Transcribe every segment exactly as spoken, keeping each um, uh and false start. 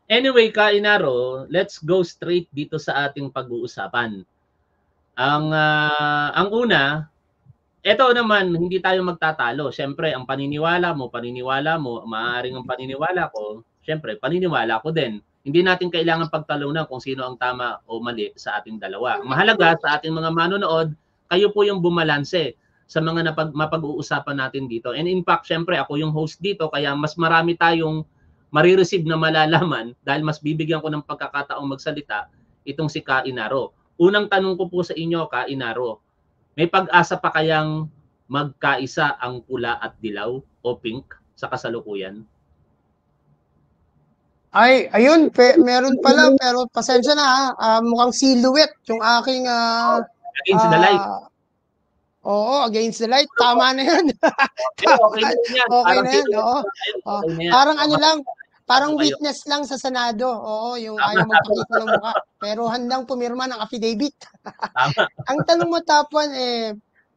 Anyway, Ka Inaro, let's go straight dito sa ating pag-uusapan. Ang uh, ang una, eto naman, hindi tayo magtatalo. Siyempre, ang paniniwala mo, paniniwala mo, maaaring ang paniniwala ko, siyempre, paniniwala ko din. Hindi natin kailangan pagtalunan kung sino ang tama o mali sa ating dalawa. Ang mahalaga sa ating mga manonood, kayo po yung bumalanse sa mga napag, mapag-uusapan natin dito. And in fact, siyempre, ako yung host dito, kaya mas marami tayong marireceive na malalaman dahil mas bibigyan ko ng pagkakataong magsalita itong si Ka Inaro. Unang tanong ko po sa inyo, Ka Inaro, may pag-asa pa kayang magkaisa ang pula at dilaw o pink sa kasalukuyan? Ay, ayun, pe, meron pala, pero pasensya na ha, uh, mukhang silhouette yung aking uh, oh, against uh, the light. Oo, against the light, tama na yan. okay na yan. Okay na yan, oo. Oh, parang ano lang, parang witness lang sa Senado. Oo, yung ayaw magpakita ng mukha. Pero handang pumirma ng affidavit. Ang tanong mo, Top One, eh,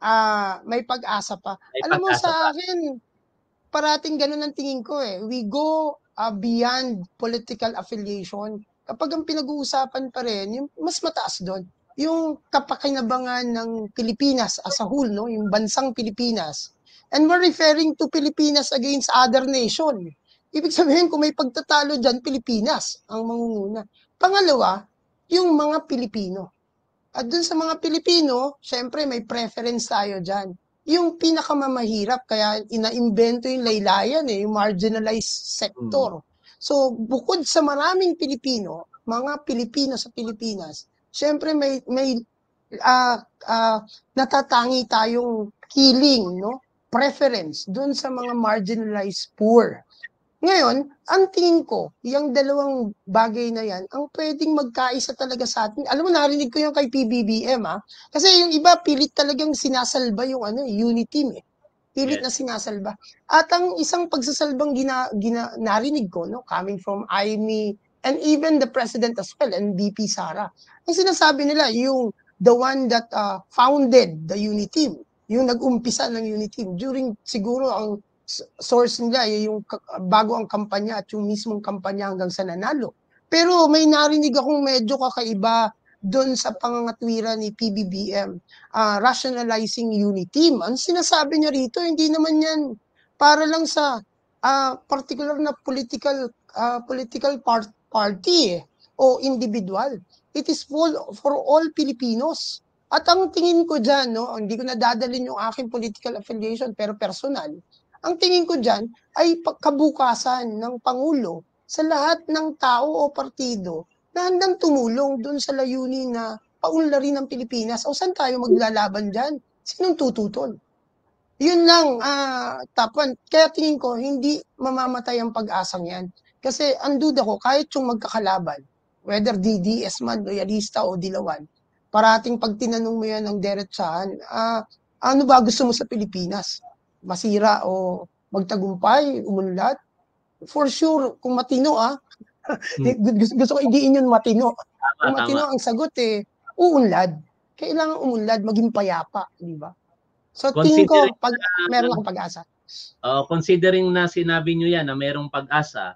uh, may pag-asa pa. May Alam mo, sa akin, parating ganun ang tingin ko eh. We go uh, beyond political affiliation. Kapag ang pinag-uusapan pa rin, yung mas mataas doon, yung kapakinabangan ng Pilipinas as a whole, no? Yung bansang Pilipinas. And we're referring to Pilipinas against other nation. Ibig sabihin, kung may pagtatalo dyan, Pilipinas ang mangunguna. Pangalawa, yung mga Pilipino. At dun sa mga Pilipino, syempre may preference tayo dyan. Yung pinakamamahirap, kaya ina-invento yung laylayan, eh, yung marginalized sector. So, bukod sa maraming Pilipino, mga Pilipino sa Pilipinas, syempre may may uh, uh, natatangi tayong killing, no? Preference dun sa mga marginalized poor. Ngayon, ang tingin ko, yung dalawang bagay na yan, ang pwedeng magkaisa talaga sa atin. Alam mo, narinig ko yung kay P B B M, ha? Kasi yung iba, pilit talagang sinasalba yung ano, unity team, eh. Pilit yes. na sinasalba. At ang isang pagsasalbang gina, gina, narinig ko, no, coming from I M E and even the president as well, and B P Sara, ang sinasabi nila, yung the one that uh, founded the unity team, yung nag-umpisa ng unity team, during siguro ang source nila yung bago ang kampanya at yung mismong kampanya hanggang sa nanalo. Pero may narinig akong medyo kakaiba doon sa pangangatwiran ni P B B M, uh, rationalizing unity team. Ang sinasabi niya rito, hindi naman yan para lang sa uh, particular na political uh, political part party eh, o individual. It is for, for all Filipinos. At ang tingin ko dyan, no, hindi ko nadadalin yung aking political affiliation pero personal, ang tingin ko dyan ay kabukasan ng Pangulo sa lahat ng tao o partido na handang tumulong doon sa layunin na paunlarin ng Pilipinas. O saan tayo maglalaban dyan? Sinong tututol? Yun lang, uh, Top One. Kaya tingin ko, hindi mamamatay ang pag-asang yan. Kasi ang duda ko, kahit yung magkakalaban, whether D D S man, loyalista o dilawan, parating pag tinanong mo yan ng diretsahan, uh, ano ba gusto mo sa Pilipinas? Masira o magtagumpay, umunlad? For sure, kung matino ah, hmm. gusto, gusto ko idiin yun matino. Tama, kung matino tama. Ang sagot eh, uunlad. Kailangan umunlad, maging payapa, di ba? So tingin ko, pag, meron akong pag-asa. Uh, considering na sinabi nyo yan na merong pag-asa,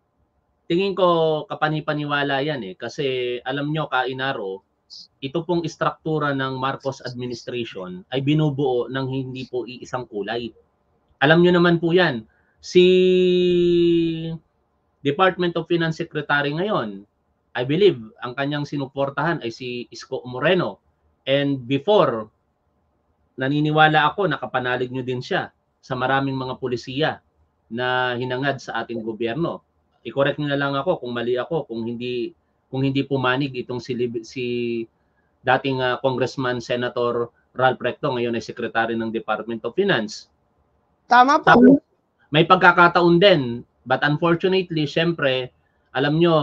tingin ko kapanipaniwala yan eh. Kasi alam nyo, Ka Inaro, ito pong istruktura ng Marcos administration ay binubuo ng hindi po iisang kulay. Alam nyo naman po yan, si Department of Finance Secretary ngayon, I believe, ang kanyang sinuportahan ay si Isko Moreno. And before, naniniwala ako, nakapanalig nyo din siya sa maraming mga pulisiya na hinangad sa ating gobyerno. I-correct nyo na lang ako kung mali ako, kung hindi kung hindi pumanig itong si, si dating uh, Congressman Senator Ralph Recto, ngayon ay Secretary ng Department of Finance. Tama po. Tapos, may pagkakataon din, but unfortunately, syempre, alam nyo,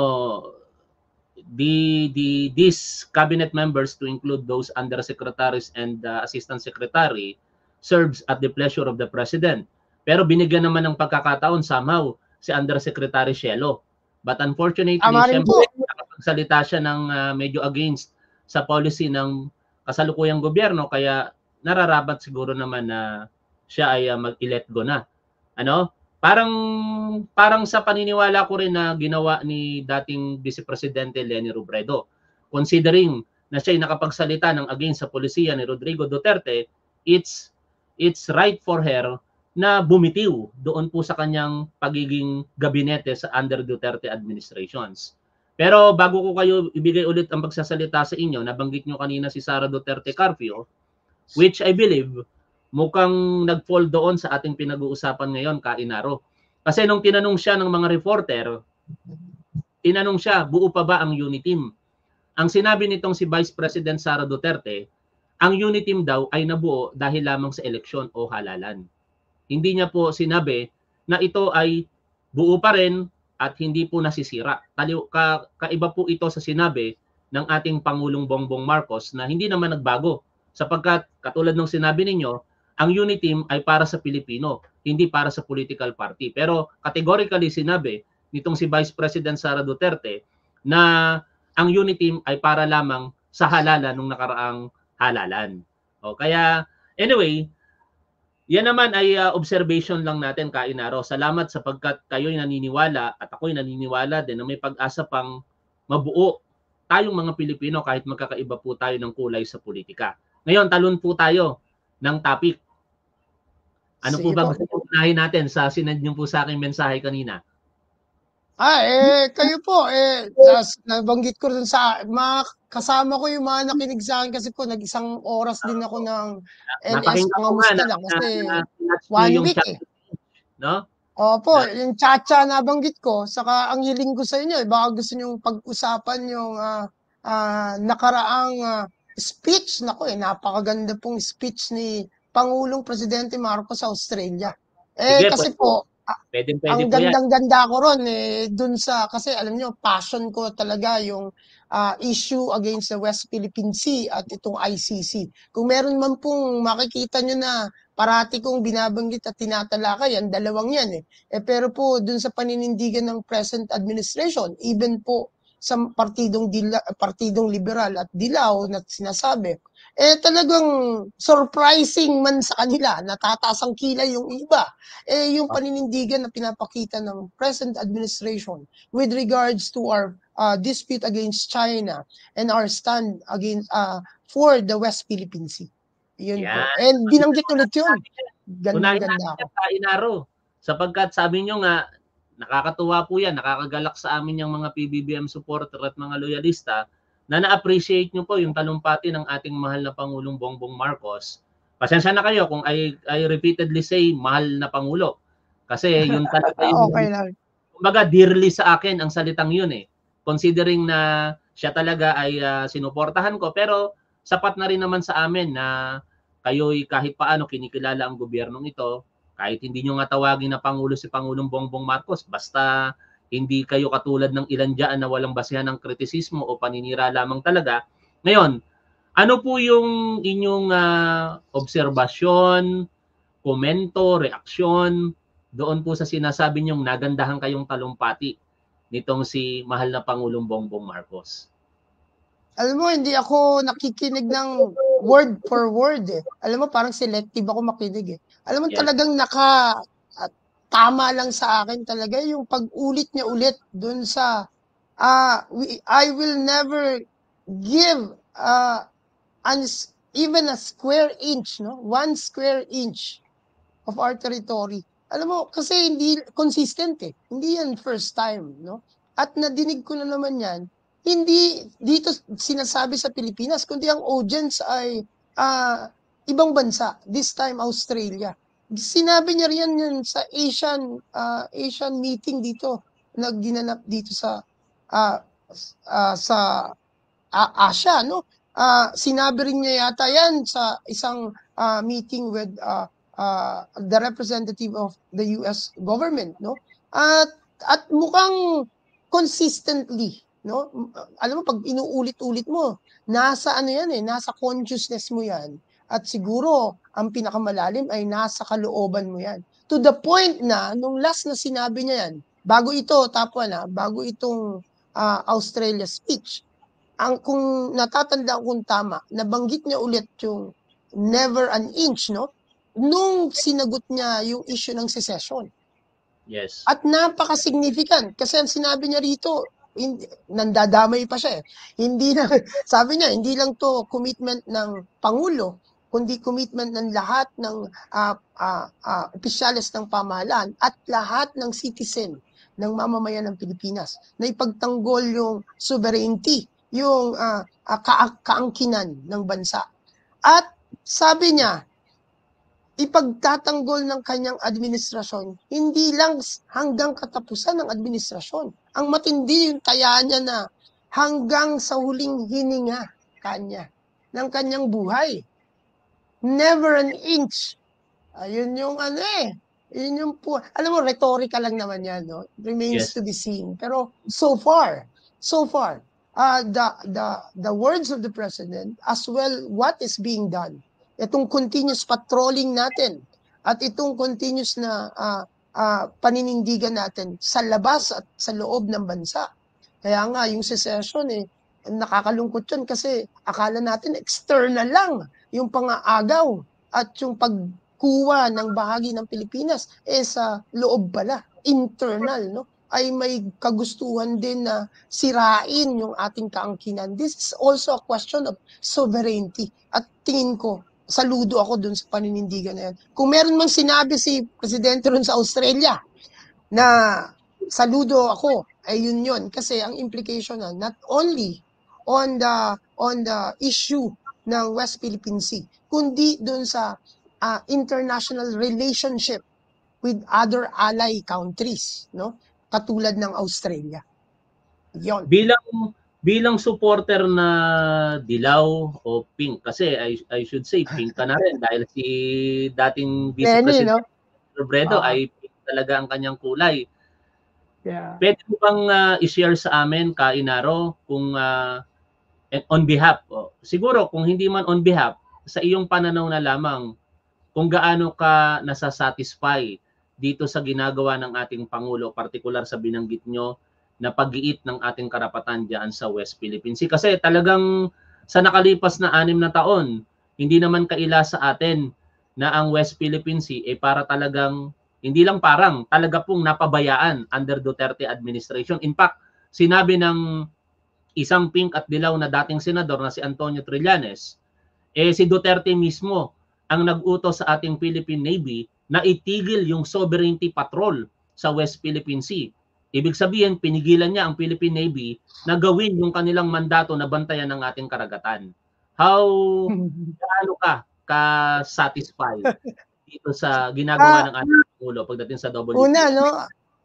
the, the, these cabinet members, to include those undersecretaries and uh, assistant secretary, serves at the pleasure of the President. Pero binigyan naman ng pagkakataon somehow si Undersecretary Cielo. But unfortunately, syempre, nakapagsalita siya ng uh, medyo against sa policy ng kasalukuyang gobyerno, kaya nararapat siguro naman na siya ay uh, mag-let go na. Ano? parang parang sa paniniwala ko rin na ginawa ni dating Vice Presidente Leni Robredo, considering na siya'y nakapagsalita ng against sa polisiya ni Rodrigo Duterte, it's it's right for her na bumitiw doon po sa kanyang pagiging gabinete sa under Duterte administrations. Pero bago ko kayo ibigay ulit ang pagsasalita sa inyo, nabanggit nyo kanina si Sara Duterte Carpio, which I believe mukhang nag-fall doon sa ating pinag-uusapan ngayon, Kainaro. Kasi nung tinanong siya ng mga reporter, tinanong siya, buo pa ba ang Uniteam? Ang sinabi nitong si Vice President Sara Duterte, ang Uniteam daw ay nabuo dahil lamang sa eleksyon o halalan. Hindi niya po sinabi na ito ay buo pa rin at hindi po nasisira. Ka, kaiba po ito sa sinabi ng ating Pangulong Bongbong Marcos na hindi naman nagbago. Sapagkat katulad ng sinabi ninyo, ang Uniteam ay para sa Pilipino, hindi para sa political party. Pero categorically sinabi nitong si Vice President Sara Duterte na ang Uniteam ay para lamang sa halalan nung nakaraang halalan. O kaya anyway, yan naman ay uh, observation lang natin, Kainaro. Salamat sapagkat kayo'y naniniwala at ako'y naniniwala din na may pag-asa pang mabuo tayong mga Pilipino kahit magkakaiba po tayo ng kulay sa politika. Ngayon, talon po tayo ng topic. Ano Sige po ba gusto po unahin natin sa sinend niyo po sa aking mensahe kanina? Ah, eh, kayo po, eh, nabanggit ko rin sa, mga kasama ko yung mga nakinig sa akin kasi po, nag-isang oras din ako ng N S, pangamusta lang kasi na, na, one week eh. No? Opo, na, yung chacha nabanggit ko, saka ang hiling ko sa inyo, eh, baka gusto nyo pag-usapan yung uh, uh, nakaraang uh, speech, nako eh, napakaganda pong speech ni Pangulong Presidente Marcos sa Australia. Eh, Sige, kasi po, Pwede, pwede ang gandang-ganda ko ron eh, dun sa, kasi alam nyo, passion ko talaga yung uh, issue against the West Philippine Sea at itong I C C. Kung meron man pong makikita nyo na parati kong binabanggit at tinatalakay, ang dalawang yan eh. eh. Pero po, dun sa paninindigan ng present administration, even po sa partidong, dila, partidong liberal at dilaw na sinasabi, eh talagang surprising man sa kanila, natataas ang kilay yung iba. Eh yung paninindigan na pinapakita ng present administration with regards to our uh, dispute against China and our stand against uh, for the West Philippine Sea. Yun po. And binanggit ulit yun. Ganda-ganda ako. Kainaro, sapagkat sabi nyo nga, nakakatuwa po yan, nakakagalak sa amin yung mga P B B M supporter at mga loyalista na na-appreciate nyo po yung talumpati ng ating mahal na Pangulong Bongbong Marcos. Pasensya na kayo kung I, I repeatedly say mahal na Pangulo. Kasi yun talaga yung, okay lang. Kumbaga, dearly sa akin ang salitang yun eh. Considering na siya talaga ay uh, sinuportahan ko, pero sapat na rin naman sa amin na kayo'y kahit paano kinikilala ang gobyernong ito, kahit hindi nyo nga tawagin na Pangulo si Pangulong Bongbong Marcos, basta hindi kayo katulad ng ilan dyan na walang basehan ng kritisismo o paninira lamang talaga. Ngayon, ano po yung inyong uh, obserbasyon, komento, reaksyon doon po sa sinasabi nyong nagandahan kayong talumpati nitong si mahal na Pangulong Bongbong Marcos? Alam mo, hindi ako nakikinig ng word for word eh. Alam mo, parang selective ako makinig eh. Alam mo, yes. Talagang naka... tama lang sa akin talaga yung pag-ulit niya ulit dun sa uh, we, I will never give uh, an, even a square inch, no? One square inch of our territory. Alam mo, kasi hindi consistent eh. Hindi yan first time, no? At nadinig ko na naman yan, hindi dito sinasabi sa Pilipinas, kundi ang audience ay uh, ibang bansa, this time Australia. Sinabi niya riyan yun sa Asian uh, Asian meeting dito na ginanap dito sa uh, uh, sa uh, Asia, no? Uh, sinabi rin niya yata yan sa isang uh, meeting with uh, uh, the representative of the U S government, no? At at mukhang consistently, no? Alam mo, pag inuulit-ulit mo, nasa ano yan eh, nasa consciousness mo yan. At siguro, ang pinakamalalim ay nasa kalooban mo yan. To the point na, nung last na sinabi niya yan, bago ito, tapwa na, bago itong uh, Australia speech, ang kung natatanda kung tama, nabanggit niya ulit yung never an inch, no? Nung sinagot niya yung issue ng secession. Yes. At napaka-significant kasi ang sinabi niya rito, hindi, nandadamay pa siya eh. Hindi na, sabi niya, hindi lang to commitment ng Pangulo, kundi commitment ng lahat ng uh, uh, uh, opisyales ng pamahalaan at lahat ng citizen ng mamamayan ng Pilipinas na ipagtanggol yung sovereignty, yung uh, uh, ka- kaangkinan ng bansa. At sabi niya, ipagtatanggol ng kanyang administrasyon, hindi lang hanggang katapusan ng administrasyon. Ang matindi yung taya niya na hanggang sa huling hininga kanya ng kanyang buhay. Never an inch. Ayun yung ano eh. Yun yung po. Alam mo, rhetorical lang naman yan, no? Remains yes. to be seen. Pero so far, so far, uh, the, the, the words of the President, as well what is being done, itong continuous patrolling natin at itong continuous na uh, uh, paninindigan natin sa labas at sa loob ng bansa. Kaya nga, yung secession eh, nakakalungkot yun kasi akala natin external lang yung pangaagaw at yung pagkuha ng bahagi ng Pilipinas eh sa loob pala, internal, no? Ay may kagustuhan din na sirain yung ating kaangkinan. This is also a question of sovereignty. At tingin ko, saludo ako dun sa paninindigan na yan. Kung meron mang sinabi si Presidente ron sa Australia na saludo ako, ay yun yun. Kasi ang implication na not only on the on the issue ng West Philippine Sea, kundi dun sa uh, international relationship with other ally countries, no? Katulad ng Australia. Yon. Bilang bilang supporter na dilaw o pink, kasi I, I should say pink ka na rin dahil si dating Vice President no? Robredo uh, ay pink talaga ang kanyang kulay. Yeah. Pwede mo bang uh, i-share sa amin, Kainaro, kung uh, on behalf, oh, siguro kung hindi man on behalf, sa iyong pananaw na lamang, kung gaano ka nasasatisfy dito sa ginagawa ng ating Pangulo, partikular sa binanggit nyo na pag-iit ng ating karapatan diyan sa West Philippine Sea. Kasi talagang sa nakalipas na anim na taon, hindi naman kaila sa atin na ang West Philippine Sea ay eh para talagang, hindi lang parang, talaga pong napabayaan under Duterte administration. In fact, sinabi ng isang pink at dilaw na dating senador na si Antonio Trillanes, eh si Duterte mismo ang nag-utos sa ating Philippine Navy na itigil yung sovereignty patrol sa West Philippine Sea. Ibig sabihin, pinigilan niya ang Philippine Navy na gawin yung kanilang mandato na bantayan ng ating karagatan. How, gaano ka ka-satisfied dito sa ginagawa ng ating Pangulo pagdating sa W T O? Una, no?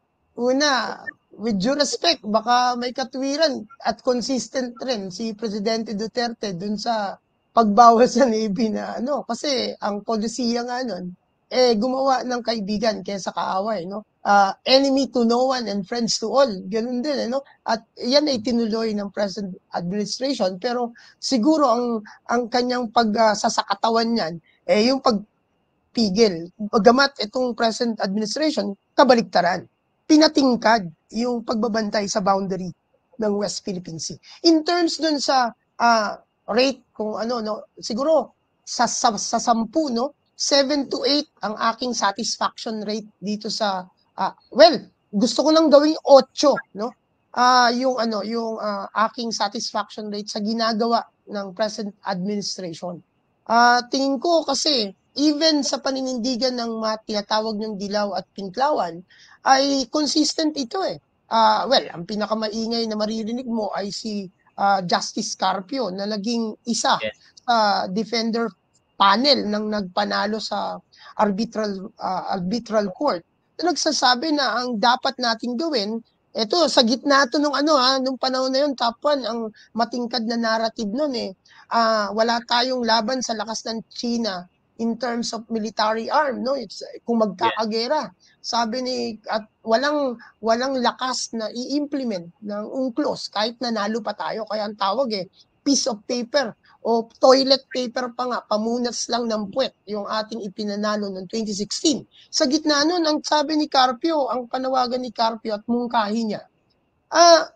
Una, with due respect, baka may katwiran at consistent rin si Presidente Duterte dun sa pagbawas sa Navy na ano. Kasi ang polisiya nga nun, eh gumawa ng kaibigan kaysa kaaway, no? Uh, enemy to no one and friends to all. Ganun din, eh, no? At yan ay tinuloy ng present administration. Pero siguro ang ang kanyang pagsasakatawan uh, niyan, eh yung pagpigil. Bagamat itong present administration, kabaliktaran. Pinatingkad yung pagbabantay sa boundary ng West Philippine Sea. In terms dun sa uh, rate, kung ano, no, siguro sa, sa, sa sampu, no, seven to eight ang aking satisfaction rate dito sa, uh, well, gusto ko nang gawing eight, no, uh, yung, ano, yung uh, aking satisfaction rate sa ginagawa ng present administration. Uh, tingin ko kasi, even sa paninindigan ng mga tinatawag ng dilaw at pinklawan, ay consistent ito eh. Uh, well, ang pinakamaingay na maririnig mo ay si uh, Justice Carpio na naging isa yes. sa uh, defender panel ng nagpanalo sa arbitral uh, arbitral court. Na nagsasabi na ang dapat nating gawin, ito sa gitna to nung ano ha, nung panahon na yun, top one, ang matingkad na narrative nun eh. Uh, wala tayong laban sa lakas ng China in terms of military arm, no? It's, kung magkakagera, sabi ni at walang walang lakas na i-implement ng UNCLOS kahit nanalo pa tayo, kaya ang tawag eh piece of paper o toilet paper pa nga, pamunas lang ng puwet yung ating ipinanalo noong twenty sixteen. Sa gitna nun, ang sabi ni Carpio, ang panawagan ni Carpio at mungkahi niya, ah,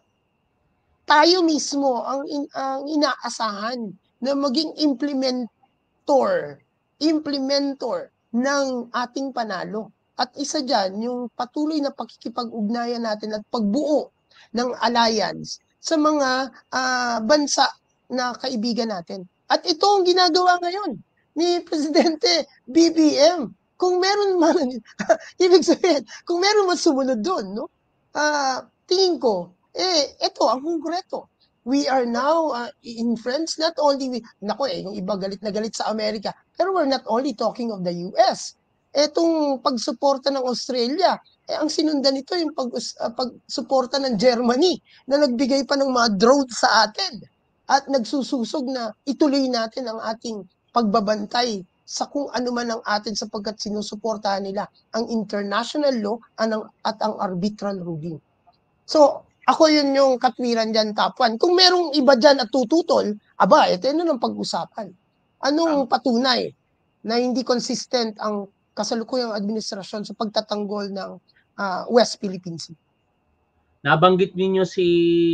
tayo mismo ang, in, ang inaasahan na maging implementor implementor ng ating panalo. At isa dyan, yung patuloy na pakikipag-ugnayan natin at pagbuo ng alliance sa mga uh, bansa na kaibigan natin. At ito ang ginagawa ngayon ni Presidente B B M. Kung meron man, ibig sabihin, kung meron man sumunod doon, no? Uh, tingin ko, eh, ito ang konkreto. We are now uh, in friends, not only with, nako eh, yung iba galit na galit sa Amerika, pero we're not only talking of the U S. Etong pagsuporta ng Australia, eh, ang sinundan nito yung pag, uh, pagsuporta ng Germany na nagbigay pa ng mga drones sa atin at nagsususog na ituloy natin ang ating pagbabantay sa kung ano man ang atin sapagkat sinusuportahan nila ang international law at ang arbitral ruling. So, ako yun yung katwiran dyan, top one. Kung merong iba dyan at tututol, aba, ito yun ang pag-usapan. Anong patunay na hindi consistent ang kasalukuyang administrasyon sa pagtatanggol ng uh, West Philippine Sea? Nabanggit ninyo si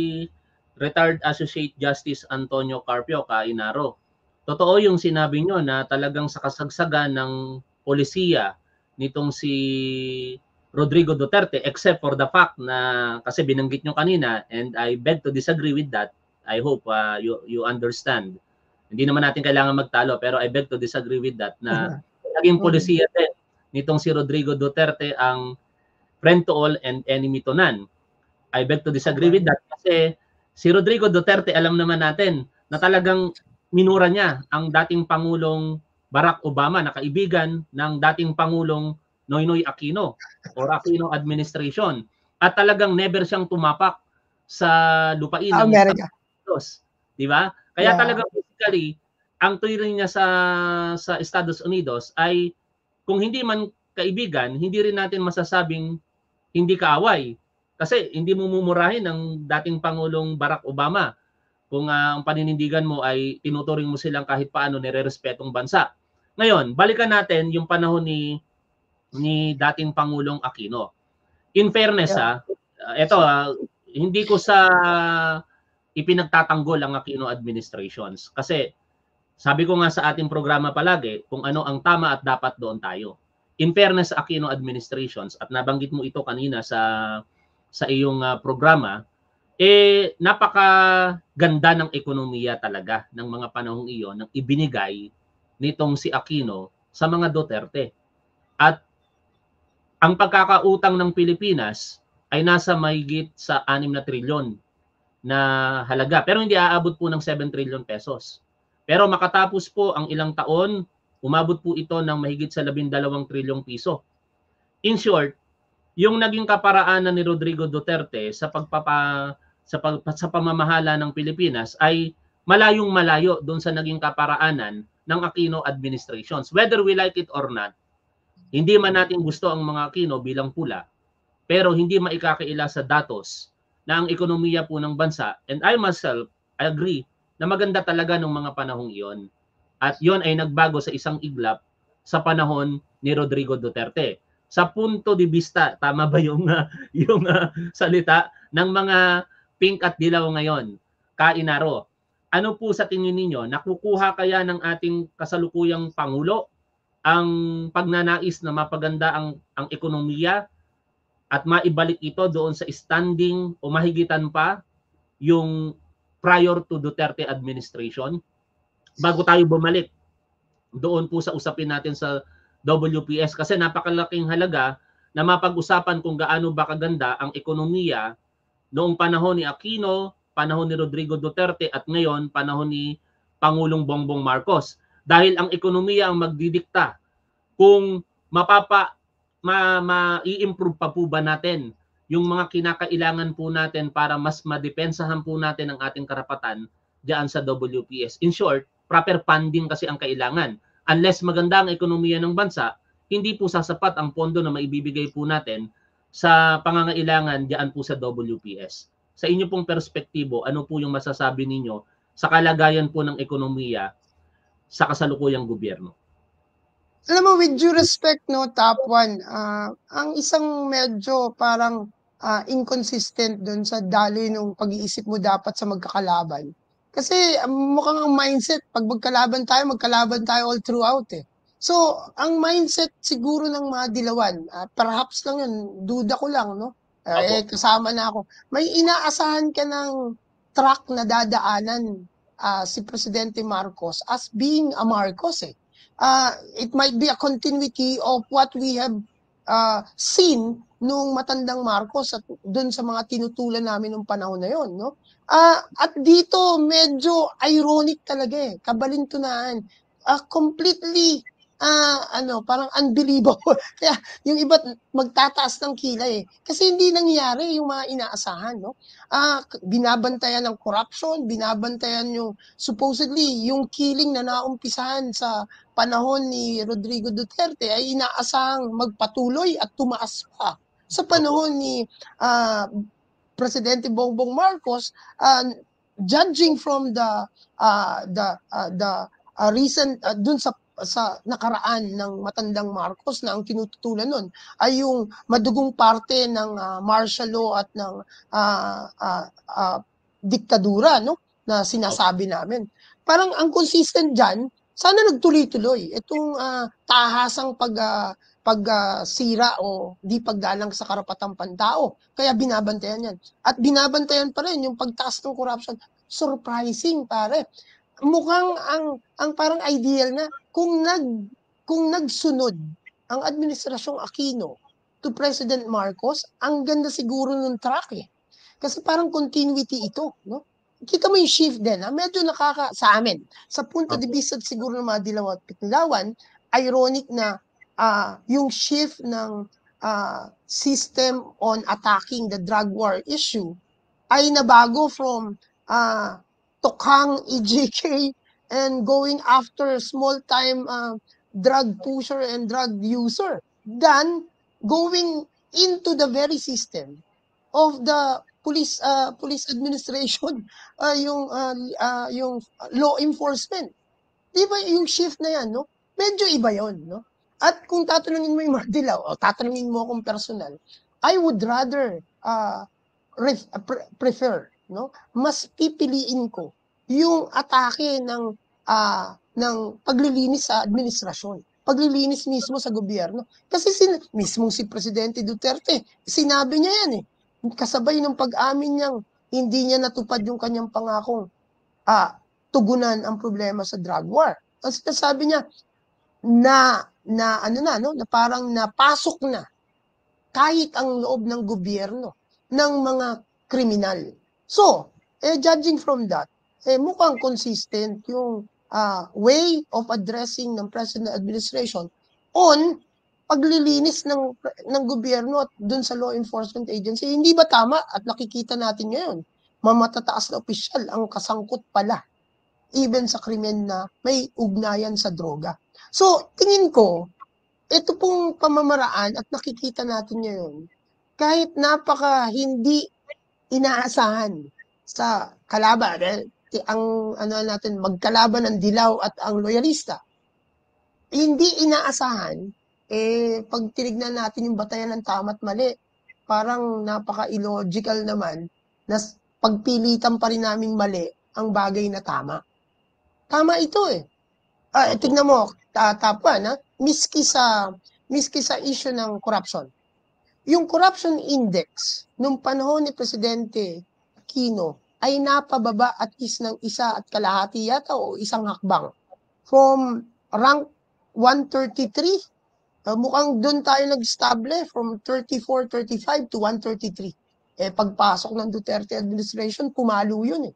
retired Associate Justice Antonio Carpio Cainaro. Totoo yung sinabi nyo na talagang sa kasagsagan ng polisiya nitong si Rodrigo Duterte, except for the fact na kasi binanggit nyo kanina, and I beg to disagree with that. I hope uh, you you understand. Hindi naman natin kailangan magtalo, pero I beg to disagree with that na naging polisiya din nitong si Rodrigo Duterte ang friend to all and enemy to none. I beg to disagree with that kasi si Rodrigo Duterte, alam naman natin na talagang minura niya ang dating Pangulong Barack Obama na kaibigan ng dating Pangulong Noynoy Aquino or Aquino administration. At talagang never siyang tumapak sa lupain ng Amerika. Estados, di ba? Kaya yeah. talagang basically, ang tuwiran niya sa sa Estados Unidos ay kung hindi man kaibigan, hindi rin natin masasabing hindi kaaway. Kasi hindi mo mumurahin ng dating Pangulong Barack Obama kung uh, ang paninindigan mo ay tinuturing mo silang kahit paano nire-respetong bansa. Ngayon, balikan natin yung panahon ni ni dating Pangulong Aquino. In fairness, yeah. ah, ito ah, hindi ko sa ipinagtatanggol ang Aquino administrations kasi sabi ko nga sa ating programa palagi kung ano ang tama at dapat doon tayo. In fairness sa Aquino administrations at nabanggit mo ito kanina sa sa iyong uh, programa, eh napakaganda ng ekonomiya talaga ng mga panahong iyon ng ibinigay nitong si Aquino sa mga Duterte. At ang pagkakautang ng Pilipinas ay nasa mahigit sa anim na trilyon na halaga. Pero hindi aabot po ng seven trillion pesos. Pero makatapos po ang ilang taon, umabot po ito ng mahigit sa labindalawang trilyong piso. In short, yung naging kaparaanan ni Rodrigo Duterte sa pagpapa sa, pag, sa pamamahala ng Pilipinas ay malayong malayo doon sa naging kaparaanan ng Aquino administrations. Whether we like it or not, hindi man natin gusto ang mga Aquino bilang pula, pero hindi maikakaila sa datos na ang ekonomiya po ng bansa, and I myself, I agree, na maganda talaga ng mga panahong iyon. At yon ay nagbago sa isang iglap sa panahon ni Rodrigo Duterte. Sa punto de vista, tama ba yung, uh, yung uh, salita ng mga pink at dilaw ngayon? Cainaro, ano po sa tingin ninyo, nakukuha kaya ng ating kasalukuyang Pangulo ang pagnanais na mapaganda ang, ang ekonomiya at maibalik ito doon sa standing o mahigitan pa yung prior to Duterte administration? Bago tayo bumalik doon po sa usapin natin sa W P S kasi napakalaking halaga na mapag-usapan kung gaano ba kaganda ang ekonomiya noong panahon ni Aquino, panahon ni Rodrigo Duterte at ngayon panahon ni Pangulong Bongbong Marcos. Dahil ang ekonomiya ang magdidikta kung mapapa ma, ma-i-improve pa po ba natin yung mga kinakailangan po natin para mas madepensahan po natin ang ating karapatan diyan sa W P S. In short, proper funding kasi ang kailangan. Unless maganda ang ekonomiya ng bansa, hindi po sasapat ang pondo na maibibigay po natin sa pangangailangan diyan po sa W P S. Sa inyo pong perspektibo, ano po yung masasabi ninyo sa kalagayan po ng ekonomiya sa kasalukuyang gobyerno? Alam mo, with due respect, no, top one, uh, ang isang medyo parang uh, inconsistent dun sa daloy ng pag-iisip mo dapat sa magkakalaban. Kasi um, mukhang ang mindset, pag magkalaban tayo, magkalaban tayo all throughout eh. So, ang mindset siguro ng mga dilawan, uh, perhaps lang yun, duda ko lang, no? Uh, eh, kasama na ako. May inaasahan ka ng track na dadaanan uh, si Presidente Marcos as being a Marcos eh. Uh, it might be a continuity of what we have uh, seen nung matandang Marcos at dun sa mga tinutulan namin nung panahon na yon, no? Uh, at dito, medyo ironic talaga eh, kabalintunaan. Uh, completely Ah, ano, parang unbelievable. Kaya yung iba't magtataas ng kilay eh. Kasi hindi nangyari yung mga inaasahan, no? Ah, binabantayan ng corruption, binabantayan yung supposedly yung killing na naumpisahan sa panahon ni Rodrigo Duterte ay inaasahang magpatuloy at tumaas pa. Sa panahon ni uh, Presidente Bongbong Marcos, uh, judging from the uh, the uh, the uh, recent uh, dun sa sa nakaraan ng matandang Marcos na ang tinututulan nun ay yung madugong parte ng uh, martial law at ng uh, uh, uh, diktadura, no, na sinasabi namin. Parang ang consistent dyan, sana nagtuloy-tuloy itong uh, tahasang pag uh, pagsira uh, o di paggalang sa karapatang pantao. Kaya binabantayan yan. At binabantayan pa rin yung pagtaas ng corruption. Surprising, pare. Mukhang ang ang parang ideal na kung nag kung nagsunod ang administrasyong Aquino to President Marcos, ang ganda siguro ng track eh. Kasi parang continuity ito, no? Kita mo yung shift din, ha? Medyo nakaka sa amin. Sa punto de vista siguro ng mga dilaw at pitlawan, ironic na uh, yung shift ng uh, system on attacking the drug war issue ay nabago from uh, tokhang E J K and going after small-time uh, drug pusher and drug user than going into the very system of the police uh, police administration, uh, yung uh, uh, yung law enforcement. Di ba yung shift na yan, no? Medyo iba yon, no? At kung tatanungin mo yung mga dilaw, o tatanungin mo akong personal, I would rather uh, ref, uh, pre- prefer, no? Mas pipiliin ko yung atake ng uh, ng paglilinis sa administrasyon, paglilinis mismo sa gobyerno. Kasi sin- mismo si Presidente Duterte, sinabi niya yan eh, kasabay ng pag-amin niyang hindi niya natupad yung kanyang pangakong ah, tugunan ang problema sa drug war. Ang sinasabi niya na na ano na no, na parang napasok na kahit ang loob ng gobyerno ng mga kriminal. So, eh, judging from that, eh, mukhang consistent yung uh, way of addressing ng present administration on paglilinis ng ng gobyerno at dun sa law enforcement agency. Hindi ba tama? At nakikita natin ngayon, mamatataas na opisyal ang kasangkot pala even sa krimen na may ugnayan sa droga. So, tingin ko, ito pong pamamaraan at nakikita natin ngayon, kahit napaka hindi inaasahan sa kalaban, eh, ang ano natin, magkalaban ng dilaw at ang loyalista, hindi inaasahan, eh, pag tinignan natin yung batayan ng tama at mali, parang napaka-illogical naman na pagpilitan pa rin naming mali ang bagay na tama. Tama ito eh. Ah, tignan mo, tapa na, miski sa miski sa issue ng corruption. Yung corruption index nung panahon ni Presidente Aquino ay napababa at is ng isa at kalahati yata o isang hakbang. From rank one thirty-three, uh, mukhang doon tayo nag-stable from thirty-four, thirty-five to one thirty-three. Eh, pagpasok ng Duterte administration, pumalo yun eh.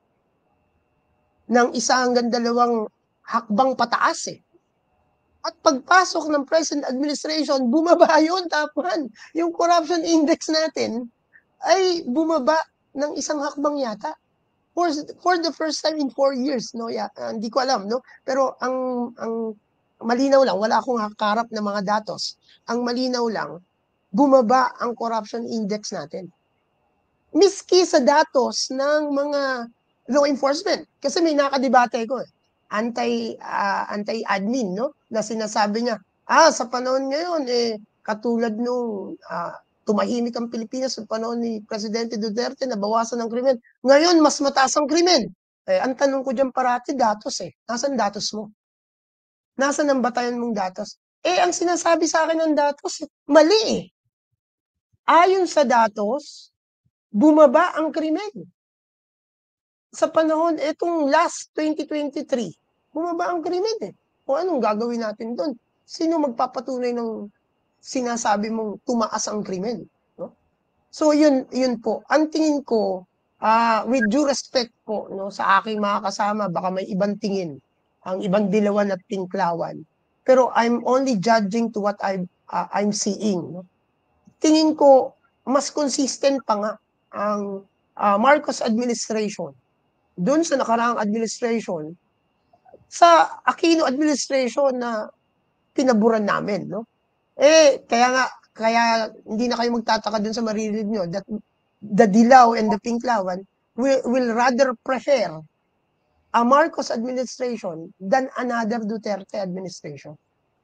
Ng isa hanggang dalawang hakbang pataas eh. At pagpasok ng present administration, bumaba yun, tapuan. Yung corruption index natin ay bumaba ng isang hakbang yata. For, for the first time in four years, no? Yeah, uh, hindi ko alam, no? Pero ang, ang malinaw lang, wala akong hakarap na mga datos. Ang malinaw lang, bumaba ang corruption index natin. Miski sa datos ng mga law enforcement. Kasi may nakadebate ko eh. Anti, uh, anti-admin, no? Na sinasabi niya, ah, sa panahon ngayon, eh, katulad nung uh, tumahimik ang Pilipinas sa panahon ni Presidente Duterte, nabawasan ng krimen. Ngayon, mas mataas ang krimen. Eh, ang tanong ko dyan parati, datos eh. Nasaan datos mo? Nasaan ang batayan mong datos? Eh, ang sinasabi sa akin ng datos, mali eh. Ayon sa datos, bumaba ang krimen. Sa panahon, etong last twenty twenty-three, bumaba ang krimen eh. O anong gagawin natin doon? Sino magpapatunay ng sinasabi mong tumaas ang krimen? No? So yun, yun po. Ang tingin ko, uh, with due respect po no, sa aking mga kasama, baka may ibang tingin, ang ibang dilawan at tinklawan. Pero I'm only judging to what I'm, uh, I'm seeing. No? Tingin ko, mas consistent pa nga ang uh, Marcos administration doon sa nakaraang administration sa Aquino administration na pinaburan namin, no? Eh, kaya nga, kaya hindi na kayo magtataka doon sa maririnig nyo that the Dilaw and the Pinklawan will, will rather prefer a Marcos administration than another Duterte administration.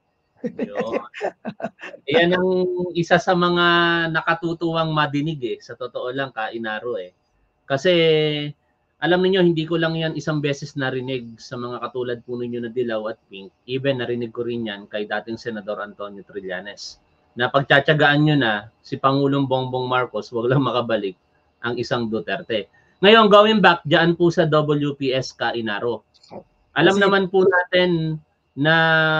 Yan ang isa sa mga nakatutuwang madinig eh, sa totoo lang, Ka-Inaro eh. Kasi alam niyo hindi ko lang yan isang beses narinig sa mga katulad po ninyo na Dilaw at Pink. Even narinig ko rin yan kay dating Senador Antonio Trillanes. Na pagtsatsagaan nyo na si Pangulong Bongbong Marcos, wag lang makabalik ang isang Duterte. Ngayon, going back dyan po sa W P S, Ka-Inaro. Alam naman po natin na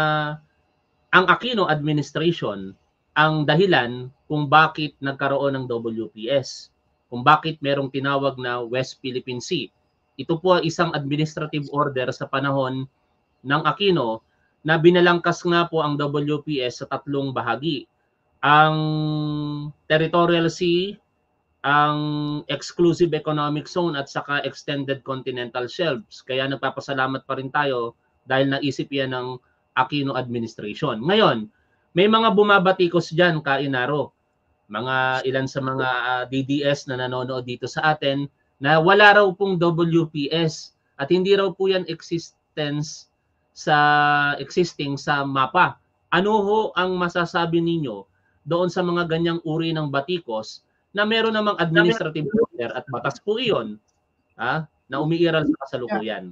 ang Aquino administration ang dahilan kung bakit nagkaroon ng W P S. Kung bakit merong tinawag na West Philippine Sea. Ito po ay isang administrative order sa panahon ng Aquino na binalangkas nga po ang W P S sa tatlong bahagi. Ang Territorial Sea, ang Exclusive Economic Zone at saka Extended Continental Shelves. Kaya nagpapasalamat pa rin tayo dahil naisip yan ng Aquino administration. Ngayon, may mga bumabatikos dyan, Ka-Inaro. Mga ilan sa mga uh, D D S na nanonood dito sa atin na wala raw pong W P S at hindi raw po yan existence sa existing sa mapa. Ano ho ang masasabi ninyo doon sa mga ganyang uri ng batikos na meron namang administrative order at batas po iyon ha, na umiiral sa kasalukuyan?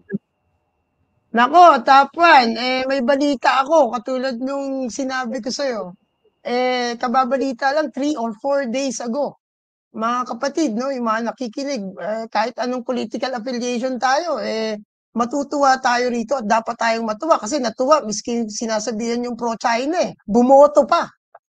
Nako, Tapuan, eh, may balita ako katulad nung sinabi ko sa'yo. Eh, kababalita lang three or four days ago. Mga kapatid, no, yung mga nakikinig, eh, kahit anong political affiliation tayo, eh, matutuwa tayo rito at dapat tayong matuwa kasi natuwa, miski sinasabihan yung pro-China eh. Bumoto pa.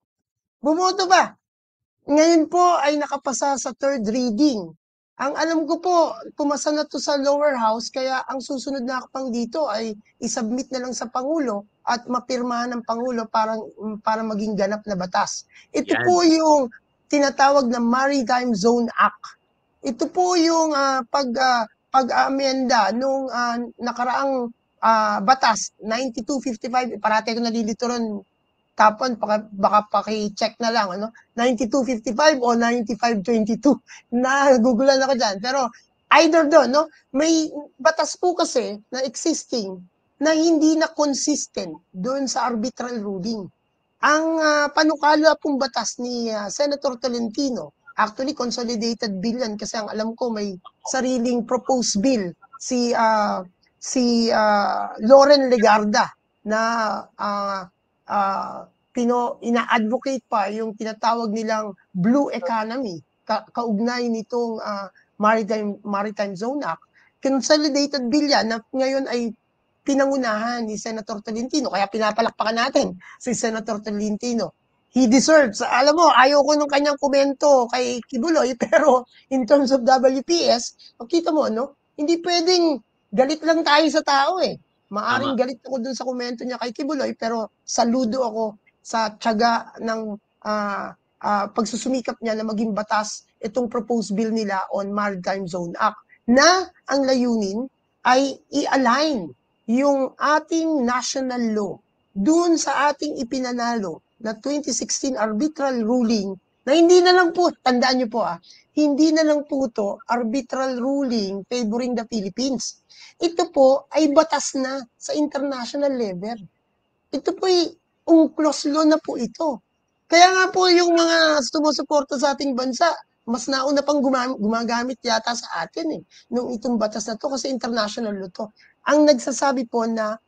Bumoto pa. Ngayon po ay nakapasa sa third reading. Ang alam ko po, pumasa na to sa lower house, kaya ang susunod na akapang dito ay isubmit na lang sa Pangulo at mapirmahan ng Pangulo para, para maging ganap na batas. Ito Yan. po yung tinatawag na Maritime Zone Act. Ito po yung uh, pag, uh, pag-amenda nung uh, nakaraang uh, batas, ninety-two fifty-five, parati ko nalilito ron, Tapon, baka, baka paki-check na lang, ano? ninety-two fifty-five o ninety-five twenty-two. Nagugulan ako dyan. Pero either doon, no? May batas po kasi na existing na hindi na consistent doon sa arbitral ruling. Ang uh, panukala pong batas ni uh, Senator Tolentino, actually consolidated bill yan kasi ang alam ko may sariling proposed bill si uh, si uh, Loren Legarda na uh, Uh, pino ina-advocate pa yung tinatawag nilang blue economy ka kaugnay nitong uh, maritime maritime zone act. Consolidated bill yan na ngayon ay pinangunahan ni Senator Tolentino, kaya pinapalakpakan natin si Senator Tolentino. He deserves. Alam mo, ayaw ko nung kanyang komento kay Kibuloy, pero in terms of W P S, makita mo, no? Hindi pwedeng galit lang tayo sa tao eh. Maaring Tama. Galit ako dun sa komento niya kay Kibuloy, pero saludo ako sa tiyaga ng uh, uh, pagsusumikap niya na maging batas itong proposed bill nila on Maritime Zone Act na ang layunin ay i-align yung ating national law dun sa ating ipinanalo na twenty sixteen arbitral ruling na hindi na lang po, tandaan niyo po ah, hindi na lang po to arbitral ruling favoring the Philippines. Ito po ay batas na sa international level. Ito po ay UNCLOS law na po ito. Kaya nga po yung mga sumusuporta sa ating bansa, mas nauna pang gumagamit yata sa atin eh, nung itong batas na to kasi international law to. Ang nagsasabi po na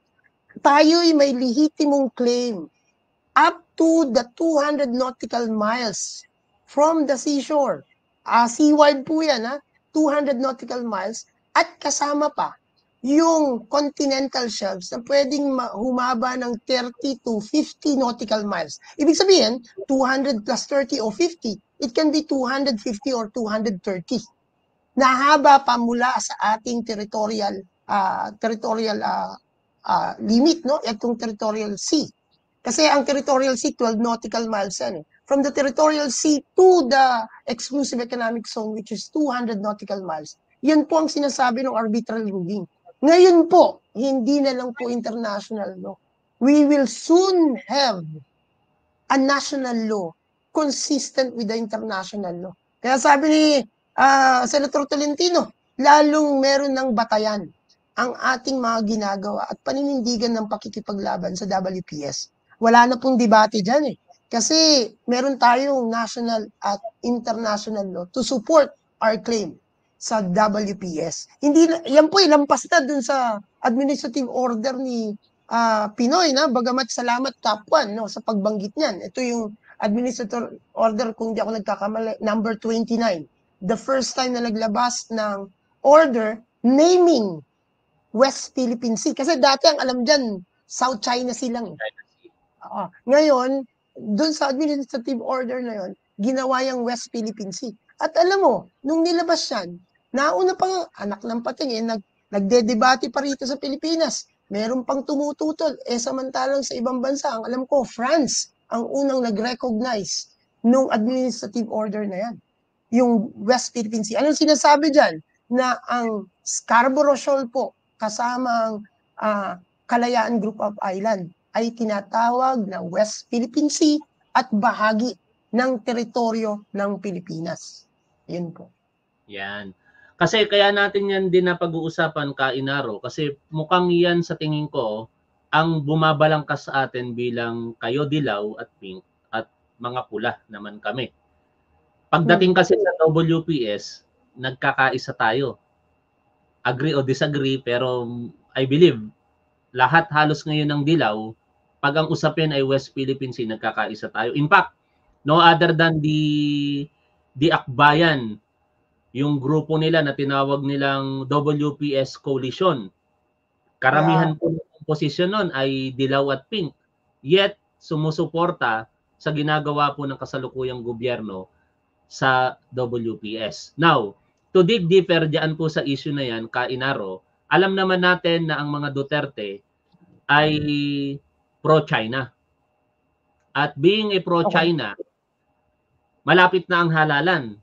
tayo'y may lehitimong claim up to the two hundred nautical miles from the seashore. Uh, seaward po yan, ha? two hundred nautical miles at kasama pa yung continental shelves na pwedeng humaba ng thirty to fifty nautical miles. Ibig sabihin, two hundred plus thirty o fifty, it can be two hundred fifty or two hundred thirty. Nahaba pa mula sa ating territorial uh, territorial uh, uh, limit, no? Itong territorial sea. Kasi ang territorial sea, twelve nautical miles yan. Eh. From the territorial sea to the exclusive economic zone, which is two hundred nautical miles. Yan po ang sinasabi ng arbitral ruling. Ngayon po, hindi na lang po international law. We will soon have a national law consistent with the international law. Kaya sabi ni uh, Senator Tolentino, lalong meron ng batayan ang ating mga ginagawa at paninindigan ng pakikipaglaban sa W P S. Wala na pong debate dyan eh. Kasi meron tayong national at international law to support our claim sa W P S. Hindi yan po ilampas na dun sa administrative order ni uh, Pinoy na bagamat salamat top one no sa pagbanggit niyan. Ito yung administrative order kung di ako nagkakamali number twenty-nine. The first time na naglabas ng order naming West Philippine Sea kasi dati ang alam diyan South China Sea lang. Uh, ngayon, dun sa administrative order na yon, ginawa yung West Philippine Sea. At alam mo, nung nilabas yan, nauna pang anak ng patingin, nag, nagdedebate pa rito sa Pilipinas. Meron pang tumututol. Eh samantalang sa ibang bansa, ang alam ko, France, ang unang nag-recognize nung administrative order na yan. Yung West Philippine Sea. Anong sinasabi dyan? Na ang Scarborough Shoal po, kasama ang uh, Kalayaan Group of Island, ay tinatawag na West Philippine Sea at bahagi ng teritoryo ng Pilipinas. Yun po. Yan. Kasi kaya natin yan din na pag-uusapan, Ka Inaro, kasi mukhang yan sa tingin ko ang bumabalangkas sa atin bilang kayo dilaw at pink at mga pula naman kami. Pagdating kasi sa W P S, nagkakaisa tayo. Agree o disagree, pero I believe lahat halos ngayon ng dilaw, pag ang usapin ay West Philippine Sea, nagkakaisa tayo. In fact, no other than the the Akbayan, yung grupo nila na tinawag nilang W P S Coalition. Karamihan yeah. po ng posisyon nun ay dilaw at pink. Yet, sumusuporta sa ginagawa po ng kasalukuyang gobyerno sa W P S. Now, to dig deeper dyan po sa issue na yan, Ka Inaro, alam naman natin na ang mga Duterte ay pro-China. At being a pro-China, okay, malapit na ang halalan.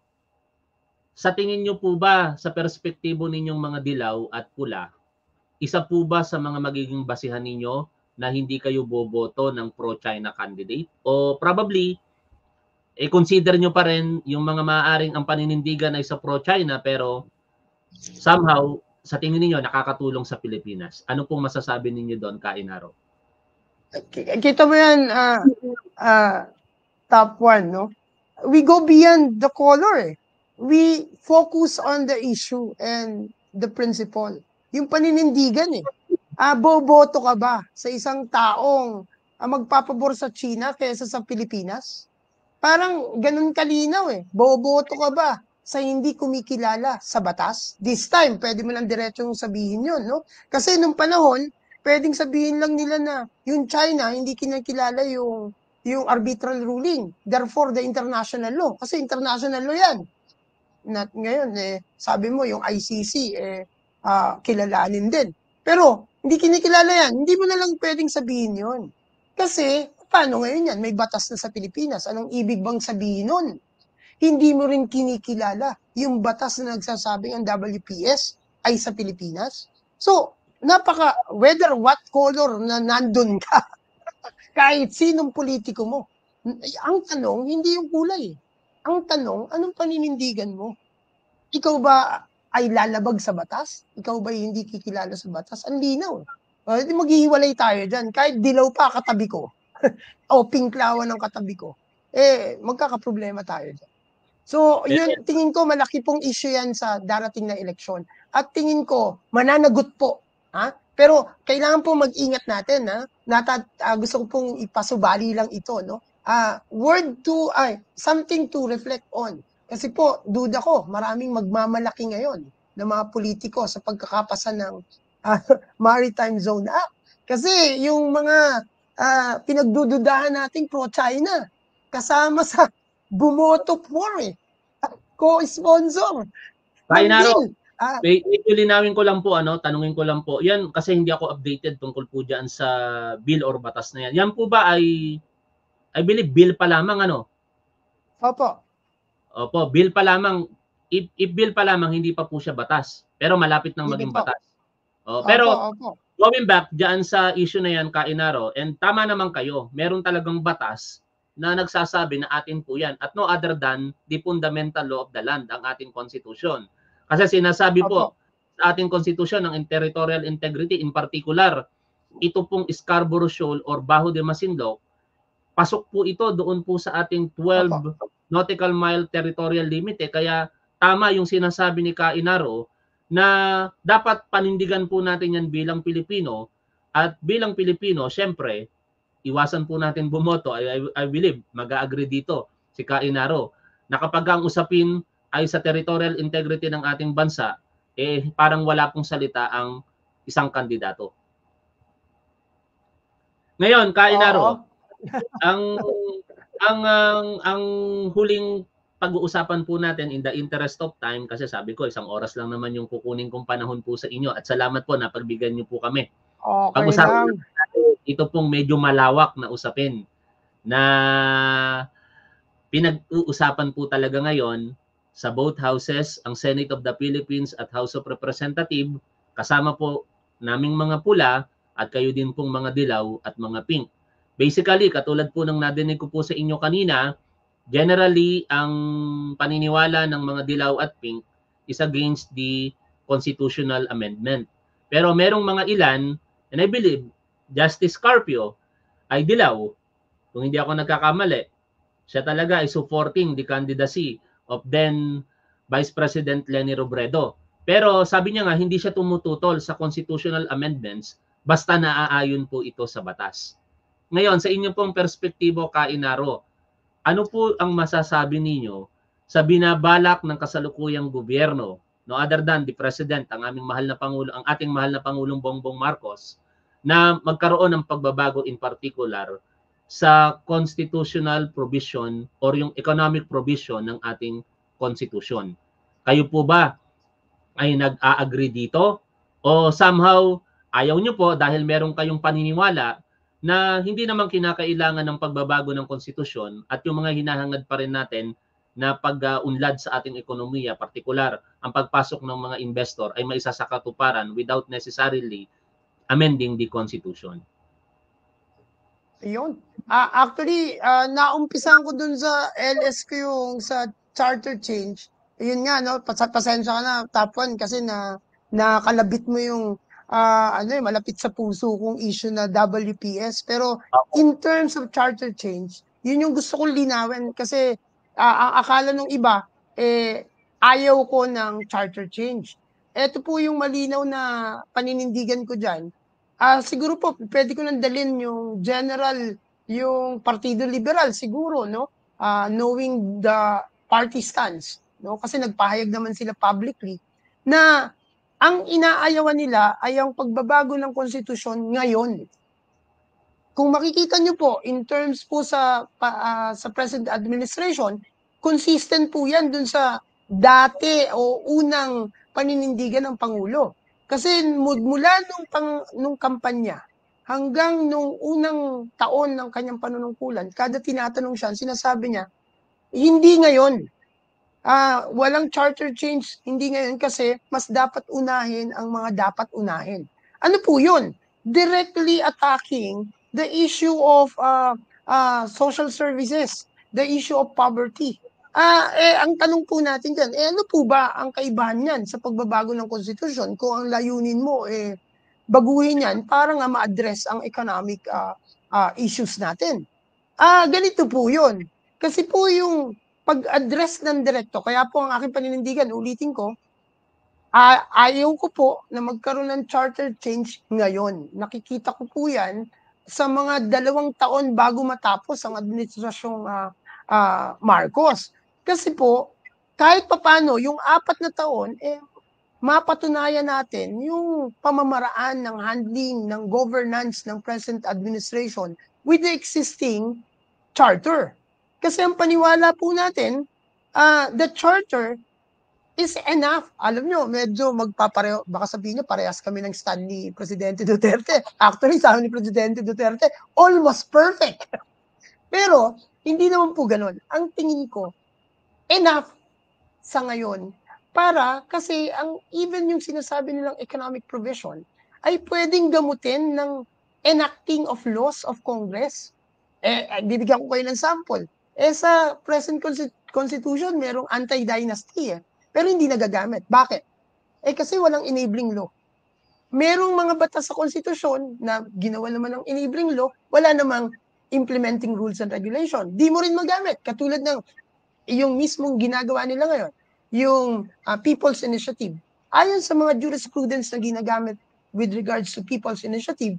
Sa tingin nyo po ba, sa perspektibo ninyong mga dilaw at pula, isa po ba sa mga magiging basihan ninyo na hindi kayo boboto ng pro-China candidate? O probably, eh, consider nyo pa rin yung mga maaaring ang paninindigan ay sa pro-China pero somehow, sa tingin niyo nakakatulong sa Pilipinas. Ano pong masasabi ninyo doon, Ka Inaro? Kita mo yan, uh, uh, top one, no? We go beyond the color. Eh. We focus on the issue and the principle. Yung paninindigan eh. Ah, boboto ka ba sa isang taong ah, magpapabor sa China kaysa sa Pilipinas? Parang ganun kalinaw eh. Boboto ka ba sa hindi kumikilala sa batas? This time, pwede mo lang diretsong sabihin yun, no? Kasi nung panahon, pwedeng sabihin lang nila na yung China hindi kinakilala yung yung arbitral ruling. Therefore, the international law. Kasi international law yan. Not ngayon, eh, sabi mo, yung I C C, eh, uh, kilalanin din. Pero, hindi kinikilala yan. Hindi mo na lang pwedeng sabihin yun. Kasi, paano ngayon yan? May batas na sa Pilipinas. Anong ibig bang sabihin nun? Hindi mo rin kinikilala yung batas na nagsasabing ang W P S ay sa Pilipinas. So, napaka, whether what color na nandun ka, kahit sinong politiko mo, ang tanong, hindi yung kulay. Ang tanong, anong paninindigan mo? Ikaw ba ay lalabag sa batas? Ikaw ba hindi kikilala sa batas? Ang linaw. Uh, maghihiwalay tayo dyan. Kahit dilaw pa katabi ko, o pinklawan ng katabi ko, eh, magkakaproblema tayo dyan. So, yun, tingin ko, malaki pong issue yan sa darating na eleksyon. At tingin ko, mananagot po, ha? Pero kailangan po mag-ingat natin, ha? Nata, uh, gusto ko pong ipasubali lang ito, no? Uh, word to, ay, something to reflect on. Kasi po, duda ko, maraming magmamalaki ngayon ng mga politiko sa pagkakapasa ng uh, Maritime Zone Act. Kasi yung mga uh, pinagdududahan nating pro-China, kasama sa bumoto for eh. Co-sponsor. Kainaro, ah, medyo linawin ko lang po, ano, tanungin ko lang po. Yan, kasi hindi ako updated tungkol po dyan sa bill or batas na yan. Yan po ba ay, I believe, bill pa lamang, ano? Opo. Opo, bill pa lamang. If, if bill pa lamang, hindi pa po siya batas. Pero malapit nang maging batas. O, pero, opo, opo. Going back dyan sa issue na yan, Kainaro, and tama naman kayo, meron talagang batas na nagsasabi na atin po yan at no other than the fundamental law of the land, ang ating constitution. Kasi sinasabi po sa ating constitution ng territorial integrity, in particular, ito pong Scarborough Shoal or Bajo de Masinloc, pasok po ito doon po sa ating twelve Opo. Nautical mile territorial limit. Eh. Kaya tama yung sinasabi ni Kainaro na dapat panindigan po natin yan bilang Pilipino at bilang Pilipino, syempre, iwasan po natin bumoto. I, I, I believe, mag-agree dito si Kainaro na kapag ang usapin ay sa territorial integrity ng ating bansa, eh parang wala pong salita ang isang kandidato. Ngayon, Kainaro, ang, ang, ang, ang huling pag-uusapan po natin in the interest of time, kasi sabi ko, isang oras lang naman yung kukunin kong panahon po sa inyo at salamat po na pagbigyan niyo po kami. Okay pag-usapan lang. Ito pong medyo malawak na usapin na pinag-uusapan po talaga ngayon sa both houses, ang Senate of the Philippines at House of Representatives, kasama po naming mga pula at kayo din pong mga dilaw at mga pink. Basically, katulad po ng nadinig ko po sa inyo kanina, generally, ang paniniwala ng mga dilaw at pink is against the constitutional amendment. Pero merong mga ilan, and I believe, Justice Carpio ay dilaw. Kung hindi ako nagkakamali, siya talaga ay supporting the candidacy of then Vice President Leni Robredo. Pero sabi niya nga, hindi siya tumututol sa constitutional amendments basta naaayon po ito sa batas. Ngayon, sa inyong pong perspektibo, Kainaro, ano po ang masasabi ninyo sa binabalak ng kasalukuyang gobyerno, no other than the President, ang aming mahal na Pangulo, ang ating mahal na Pangulong Bongbong Marcos, na magkaroon ng pagbabago in particular sa constitutional provision or yung economic provision ng ating constitution. Kayo po ba ay nag-a-agree dito? O somehow ayaw nyo po dahil meron kayong paniniwala na hindi naman kinakailangan ng pagbabago ng konstitusyon at yung mga hinahangad pa rin natin na pag-unlad sa ating ekonomiya, partikular ang pagpasok ng mga investor ay maisa sa katuparan without necessarily amending the Constitution. Ayun. Uh, actually, uh, naumpisan ko dun sa L S ko yung sa charter change. Ayun nga, no? Pas pasensya ka na, top one, kasi na nakalabit mo yung uh, ano, eh, malapit sa puso kong issue na W P S. Pero in terms of charter change, yun yung gusto kong linawin kasi uh, ang akala ng iba, eh, ayaw ko ng charter change. Ito po yung malinaw na paninindigan ko dyan. Uh, siguro po, pwede ko nang dalhin yung general, yung Partido Liberal, siguro, no? Uh, knowing the party stance, no? Kasi nagpahayag naman sila publicly na ang inaayawan nila ay ang pagbabago ng konstitusyon ngayon. Kung makikita nyo po, in terms po sa, uh, sa present administration, consistent po yan dun sa dati o unang paninindigan ng Pangulo. Kasi mula nung, pang, nung kampanya hanggang nung unang taon ng kanyang panunungkulan, kada tinatanong siya, sinasabi niya, hindi ngayon. Uh, walang charter change, hindi ngayon kasi mas dapat unahin ang mga dapat unahin. Ano po yun? Directly attacking the issue of uh, uh, social services, the issue of poverty. Ah, eh, ang tanong po natin dyan, eh, ano po ba ang kaibahan niyan sa pagbabago ng konstitusyon kung ang layunin mo, eh, baguhin yan para nga ma-address ang economic uh, uh, issues natin? Ah, ganito po yun. Kasi po yung pag-address ng direkto, kaya po ang aking paninindigan, ulitin ko, uh, ayaw ko po na magkaroon ng charter change ngayon. Nakikita ko po yan sa mga dalawang taon bago matapos ang administrasyong uh, uh, Marcos. Kasi po, kahit papano, yung apat na taon, eh, mapatunayan natin yung pamamaraan ng handling, ng governance ng present administration with the existing charter. Kasi ang paniwala po natin, uh, the charter is enough. Alam nyo, medyo magpapareho, baka sabihin nyo, parehas kami ng stand ni Presidente Duterte. Actually, sa amin ni Presidente Duterte, almost perfect. Pero, hindi naman po ganun. Ang tingin ko, enough sa ngayon para kasi ang even yung sinasabi nilang economic provision ay pwedeng gamutin ng enacting of laws of Congress. Eh, bibigyan ko kayo ng sample. Eh, sa present constitution, merong anti-dynasty eh. Pero hindi nagagamit. Bakit? Eh, kasi walang enabling law. Merong mga batas sa konstitusyon na ginawa naman ng enabling law, wala namang implementing rules and regulation. Di mo rin magamit. Katulad ng yung mismong ginagawa nila ngayon, yung uh, People's Initiative. Ayon sa mga jurisprudence na ginagamit with regards to People's Initiative,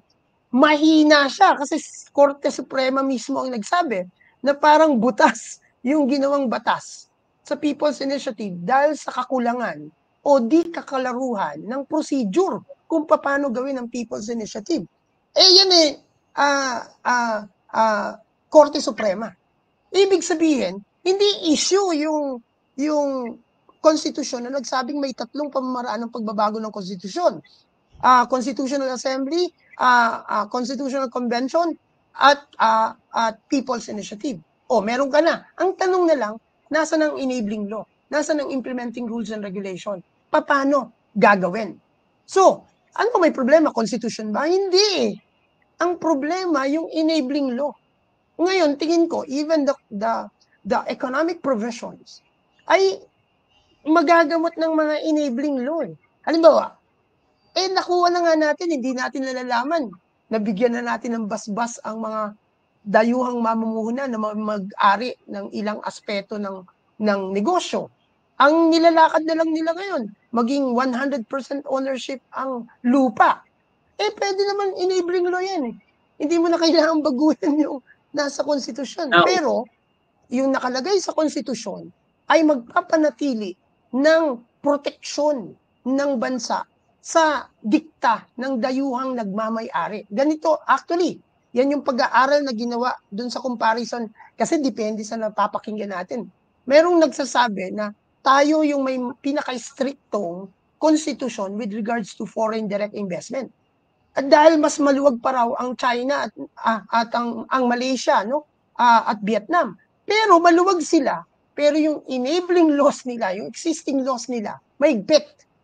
mahina siya kasi Korte Suprema mismo ang nagsabi na parang butas yung ginawang batas sa People's Initiative dahil sa kakulangan o di kakalaruhan ng procedure kung paano gawin ang People's Initiative. Eh yan eh, uh, uh, uh, Korte Suprema. Ibig sabihin, hindi issue yung yung konstitusyon na nagsabing may tatlong pamamaraan ng pagbabago ng konstitusyon. Uh, Constitutional Assembly, uh, uh, Constitutional Convention, at uh, at People's Initiative. O, meron ka na. Ang tanong na lang, nasa ng enabling law? Nasa ng implementing rules and regulation? Paano gagawin? So, ano ba may problema? Constitution ba? Hindi. Ang problema, yung enabling law. Ngayon, tingin ko, even the, the, the economic provisions ay magagamot ng mga enabling law. Halimbawa, eh nakuha na nga natin, hindi natin nalalaman. Nabigyan na natin ng basbas ang mga dayuhang mamumuhunan na mag-ari ng ilang aspeto ng, ng negosyo. Ang nilalakad na lang nila ngayon, maging one hundred percent ownership ang lupa. Eh pwede naman enabling law yan eh. Hindi mo na kailangan baguhin yung nasa konstitusyon. No. Pero, yung nakalagay sa konstitusyon ay magpapanatili ng proteksyon ng bansa sa dikta ng dayuhang nagmamay-ari. Ganito, actually, yan yung pag-aaral na ginawa dun sa comparison kasi depende sa napapakinggan natin. Merong nagsasabi na tayo yung may pinaka-strictong constitution with regards to foreign direct investment. At dahil mas maluwag pa raw ang China at, ah, at ang, ang Malaysia, no? Ah, at Vietnam. Pero maluwag sila, pero yung enabling laws nila, yung existing laws nila, may bet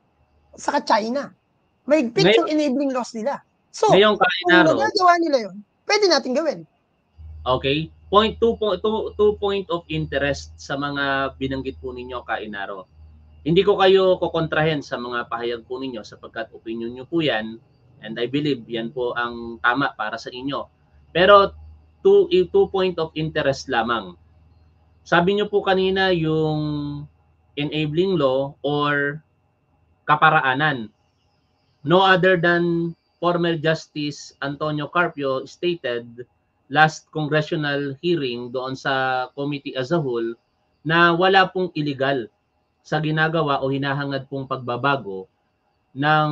sa China. May bet yung enabling laws nila. So, ngayon, kung nagagawa nila yun, pwede natin gawin. Okay. Point two, two, two point of interest sa mga binanggit po ninyo, Kainaro. Hindi ko kayo kukontrahen sa mga pahayag po ninyo sapagkat opinion nyo po yan and I believe yan po ang tama para sa inyo. Pero two, two point of interest lamang. Sabi nyo po kanina yung enabling law or kaparaanan. No other than former Justice Antonio Carpio stated last congressional hearing doon sa committee as a whole na wala pong illegal sa ginagawa o hinahangad pong pagbabago ng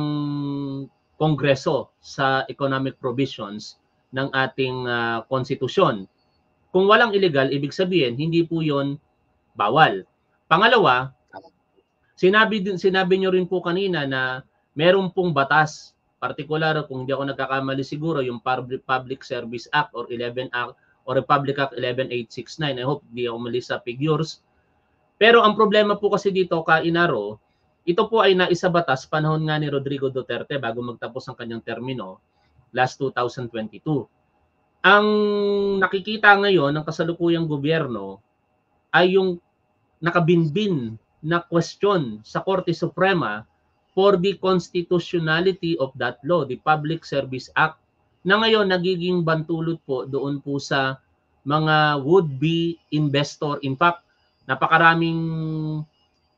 Kongreso sa economic provisions ng ating uh, konstitusyon. Kung walang illegal, ibig sabihin, hindi po yon bawal. Pangalawa, sinabi, din, sinabi nyo rin po kanina na meron pong batas, particular kung hindi ako nagkakamali siguro, yung Public Service Act or eleven Act or Republic Act eleven eight sixty-nine. I hope hindi ako mali sa figures. Pero ang problema po kasi dito, Kainaro, ito po ay naisabatas panahon nga ni Rodrigo Duterte bago magtapos ang kanyang termino last two thousand twenty-two. Ang nakikita ngayon ng kasalukuyang gobyerno ay yung nakabinbin na question sa Korte Suprema for the constitutionality of that law, the Public Service Act, na ngayon nagiging bantulot po doon po sa mga would-be investor. In fact, napakaraming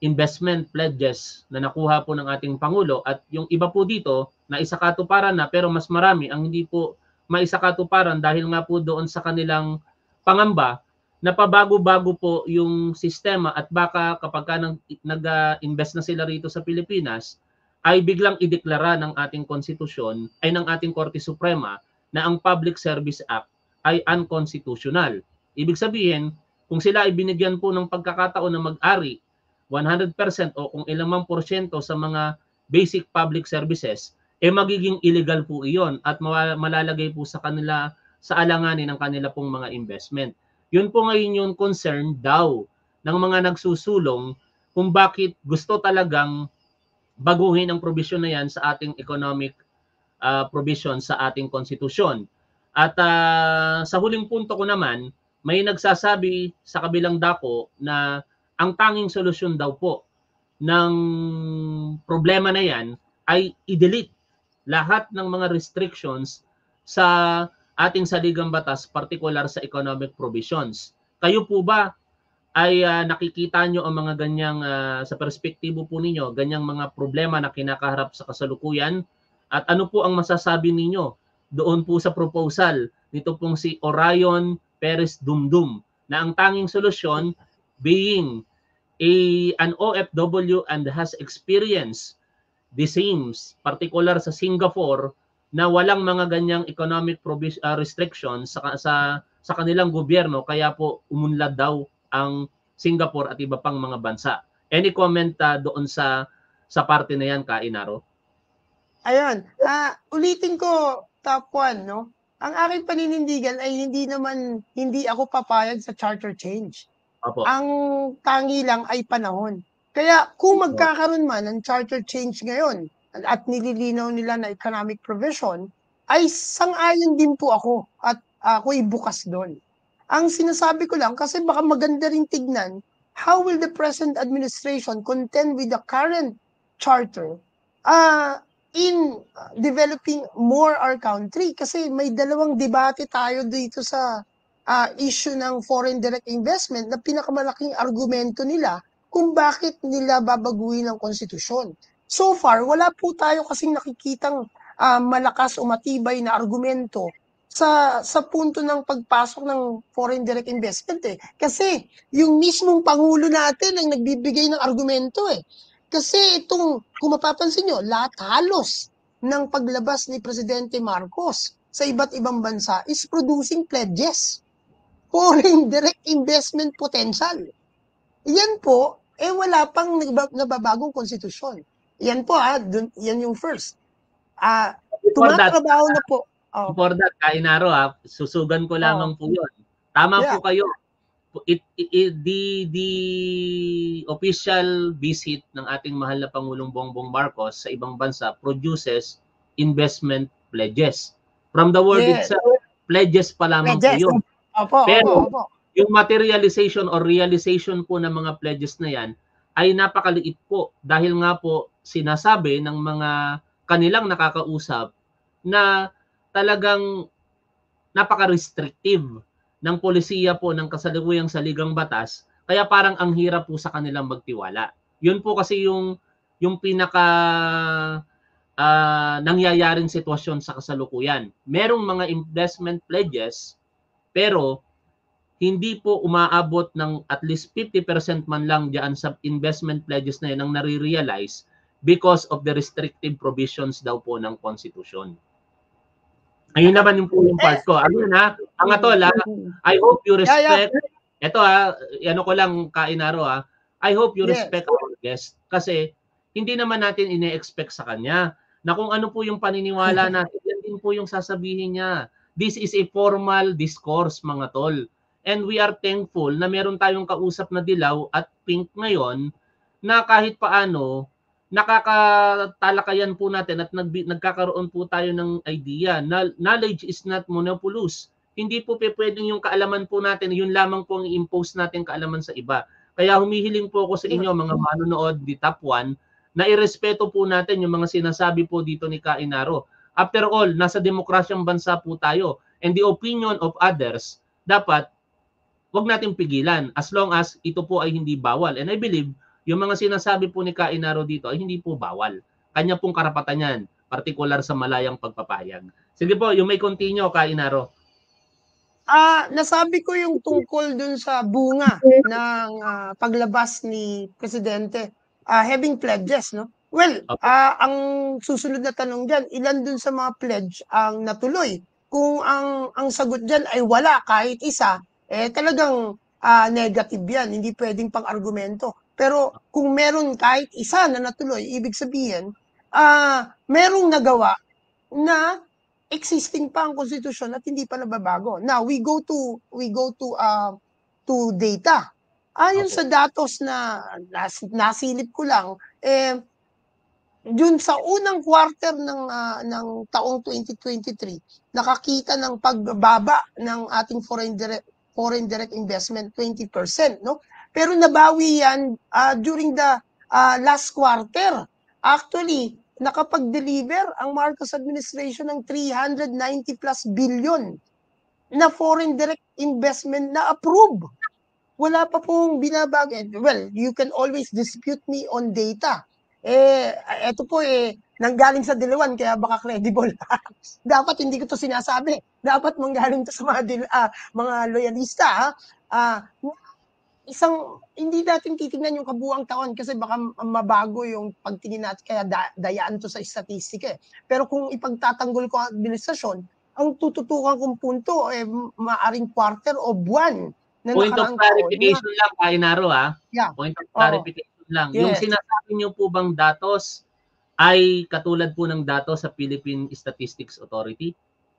investment pledges na nakuha po ng ating Pangulo at yung iba po dito na isakatuparan na pero mas marami ang hindi po maisakatuparan dahil nga po doon sa kanilang pangamba na pabago-bago po yung sistema at baka kapag ka nag-invest na sila rito sa Pilipinas ay biglang ideklara ng ating konstitusyon ay ng ating Korte Suprema na ang Public Service Act ay unconstitutional. Ibig sabihin, kung sila ay binigyan po ng pagkakataon na mag-ari one hundred percent o kung ilang mang porsyento sa mga basic public services, eh magiging illegal po iyon at malalagay po sa kanila sa alanganin ng kanila pong mga investment. Yun po ngayon yung concern daw ng mga nagsusulong kung bakit gusto talagang baguhin ang provision na yan sa ating economic uh, provision sa ating konstitusyon. At uh, sa huling punto ko naman, may nagsasabi sa kabilang dako na ang tanging solusyon daw po ng problema na yan ay i-delete lahat ng mga restrictions sa ating saligang batas, particular sa economic provisions. Kayo po ba ay uh, nakikita nyo ang mga ganyang, uh, sa perspektibo po ninyo, ganyang mga problema na kinakaharap sa kasalukuyan? At ano po ang masasabi ninyo doon po sa proposal nito pong si Orion Perez Dumdum na ang tanging solusyon being a, an O F W and has experience the same, particular sa Singapore, na walang mga ganyang economic uh, restrictions sa, sa, sa kanilang gobyerno, kaya po umunlad daw ang Singapore at iba pang mga bansa. Any comment uh, doon sa sa parte na yan, Kainaro? Ayun, uh, ulitin ko, top one, no? Ang aking paninindigan ay hindi naman, hindi ako papayag sa charter change. Opo. Ang tangi lang ay panahon. Kaya kung magkakaroon man ng charter change ngayon, at nililinaw nila na economic provision, ay sang-ayon din po ako at ako'y bukas doon. Ang sinasabi ko lang, kasi baka maganda rin tignan, how will the present administration contend with the current charter uh, in developing more our country? Kasi may dalawang debate tayo dito sa uh, issue ng foreign direct investment na pinakamalaking argumento nila kung bakit nila babaguhin ang konstitusyon. So far, wala po tayo kasing nakikitang uh, malakas o matibay na argumento sa sa punto ng pagpasok ng foreign direct investment eh. Kasi yung mismong Pangulo natin ang nagbibigay ng argumento eh. Kasi itong, kung mapapansin nyo, lahat halos ng paglabas ni Presidente Marcos sa iba't ibang bansa is producing pledges. Foreign direct investment potential. Yan po, eh wala pang nababagong konstitusyon. Yan po ha, dun, yan yung first. Ah, uh, tumatrabaho na po. Oh. For that, Kainaro ha, susugan ko lamang oh. po yun. Tama yeah. po kayo. It, it, it, the, the official visit ng ating mahal na Pangulong Bongbong Marcos sa ibang bansa produces investment pledges. From the word yes. itself, pledges pa lamang pledges. po yun. Opo, Pero opo, opo. yung materialization or realization po ng mga pledges na yan ay napakaliit po dahil nga po sinasabi ng mga kanilang nakakausap na talagang napaka-restrictive ng polisiya po ng kasalukuyang saligang batas, kaya parang ang hirap po sa kanilang magtiwala. Yun po kasi yung yung pinaka uh, nangyayaring sitwasyon sa kasalukuyan. Merong mga investment pledges pero hindi po umaabot ng at least fifty percent man lang diyan sa investment pledges na yun ang nare-realize because of the restrictive provisions daw po ng konstitusyon. Ayun naman yung po yung part ko. Ano na, ang atol ha, I hope you respect, ito ha, ano ko lang Kainaro ha, I hope you respect our guest kasi hindi naman natin ine-expect sa kanya na kung ano po yung paniniwala natin, yan din po yung sasabihin niya. This is a formal discourse mga tol. And we are thankful na meron tayong kausap na dilaw at pink ngayon na kahit paano nakakatalakayan po natin at nag, nagkakaroon po tayo ng idea. Knowledge is not monopolies. Hindi po pwedeng yung kaalaman po natin, yun lamang po ang i-impose natin kaalaman sa iba. Kaya humihiling po ako sa inyo mga manonood di Top one na irespeto po natin yung mga sinasabi po dito ni Kainaro. After all, nasa demokrasyang bansa po tayo and the opinion of others dapat wag natin pigilan as long as ito po ay hindi bawal. And I believe yung mga sinasabi po ni Kainaro dito ay hindi po bawal. Kanya pong karapatan yan, partikular sa malayang pagpapahayag. Sige po, yung may continue, Kainaro. Ah, nasabi ko yung tungkol dun sa bunga ng uh, paglabas ni Presidente, uh, having pledges, no? Well, uh, ang susunod na tanong diyan, ilan dun sa mga pledge ang natuloy? Kung ang ang sagot diyan ay wala kahit isa, eh talagang uh, negative 'yan, hindi pwedeng pang-argumento. Pero kung meron kahit isa na natuloy, ibig sabihin, ah uh, merong nagawa na existing pa ang konstitusyon at hindi pa nababago. Now, we go to we go to uh, to data. Ayon okay. sa datos na nas, nasilip ko lang, eh dun sa unang quarter ng uh, ng taong twenty twenty-three, nakakita ng pagbaba ng ating foreign direct foreign direct investment twenty percent, no? Pero nabawi yan uh, during the uh, last quarter. Actually, nakapag-deliver ang Marcos administration ng three hundred ninety plus billion na foreign direct investment na approve. Wala pa pong binabago. Well, you can always dispute me on data. Eh, eto po eh, nanggaling sa Dilawan, kaya baka credible. Dapat hindi ko to sinasabi. Dapat manggaling to sa mga, uh, mga loyalista. Ha? Uh, isang, hindi natin titingnan yung kabuang taon kasi baka mabago yung pagtingin natin, kaya da, dayaan to sa statistika eh. Pero kung ipagtatanggol ko ang administrasyon, ang tututukan kong punto eh, maaring quarter o buwan na Point of clarification na, lang, Kainaro ha? Yeah. Point of clarification oh, lang. Yes. Yung sinasabi niyo po bang datos ay katulad po ng datos sa Philippine Statistics Authority?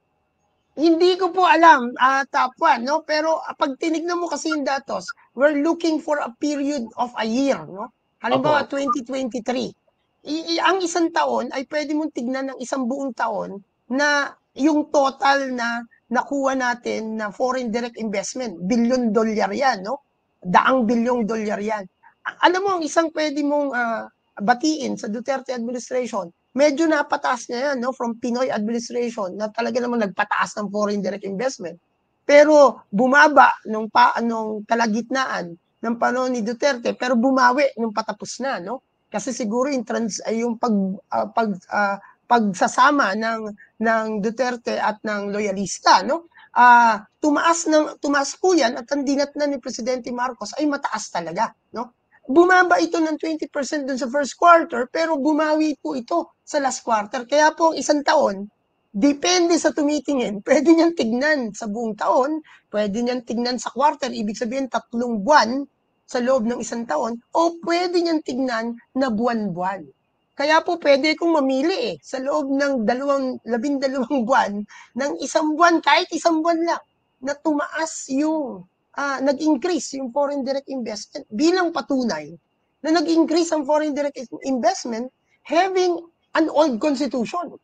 Hindi ko po alam, uh, top one, no? Pero uh, pag tinignan mo kasi yung datos, we're looking for a period of a year, no? Halimbawa, okay. twenty twenty-three. I- ang isang taon ay pwede mong tignan ng isang buong taon na yung total na nakuha natin na foreign direct investment, billion dolyar yan, no? Daang bilyong dolyar yan. Alam mo, ang isang pwede mong uh, batiin sa Duterte administration, medyo napataas na yan, no? From Pinoy administration, na talaga naman nagpataas ng foreign direct investment. Pero bumaba nung, pa, nung kalagitnaan ng panahon ni Duterte, pero bumawi nung patapos na, no? Kasi siguro yung, trans, yung pag, uh, pag, uh, pagsasama ng, ng Duterte at ng loyalista, no? Uh, tumaas, ng, tumaas po yan at ang dinatnan ni Presidente Marcos ay mataas talaga, no? Bumaba ito ng twenty percent dun sa first quarter, pero bumawi po ito sa last quarter. Kaya po ang isang taon, depende sa tumitingin, pwede niyang tignan sa buong taon, pwede niyang tignan sa quarter, ibig sabihin tatlong buwan sa loob ng isang taon, o pwede niyang tignan na buwan-buwan. Kaya po pwede kong mamili eh, sa loob ng dalawang, labindalawang buwan, ng isang buwan, kahit isang buwan lang, na tumaas yung Uh, nag-increase yung foreign direct investment bilang patunay na nag-increase ang foreign direct investment having an old constitution.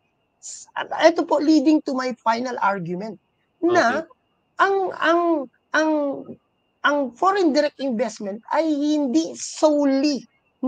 Ito po leading to my final argument na okay. ang ang ang ang foreign direct investment ay hindi solely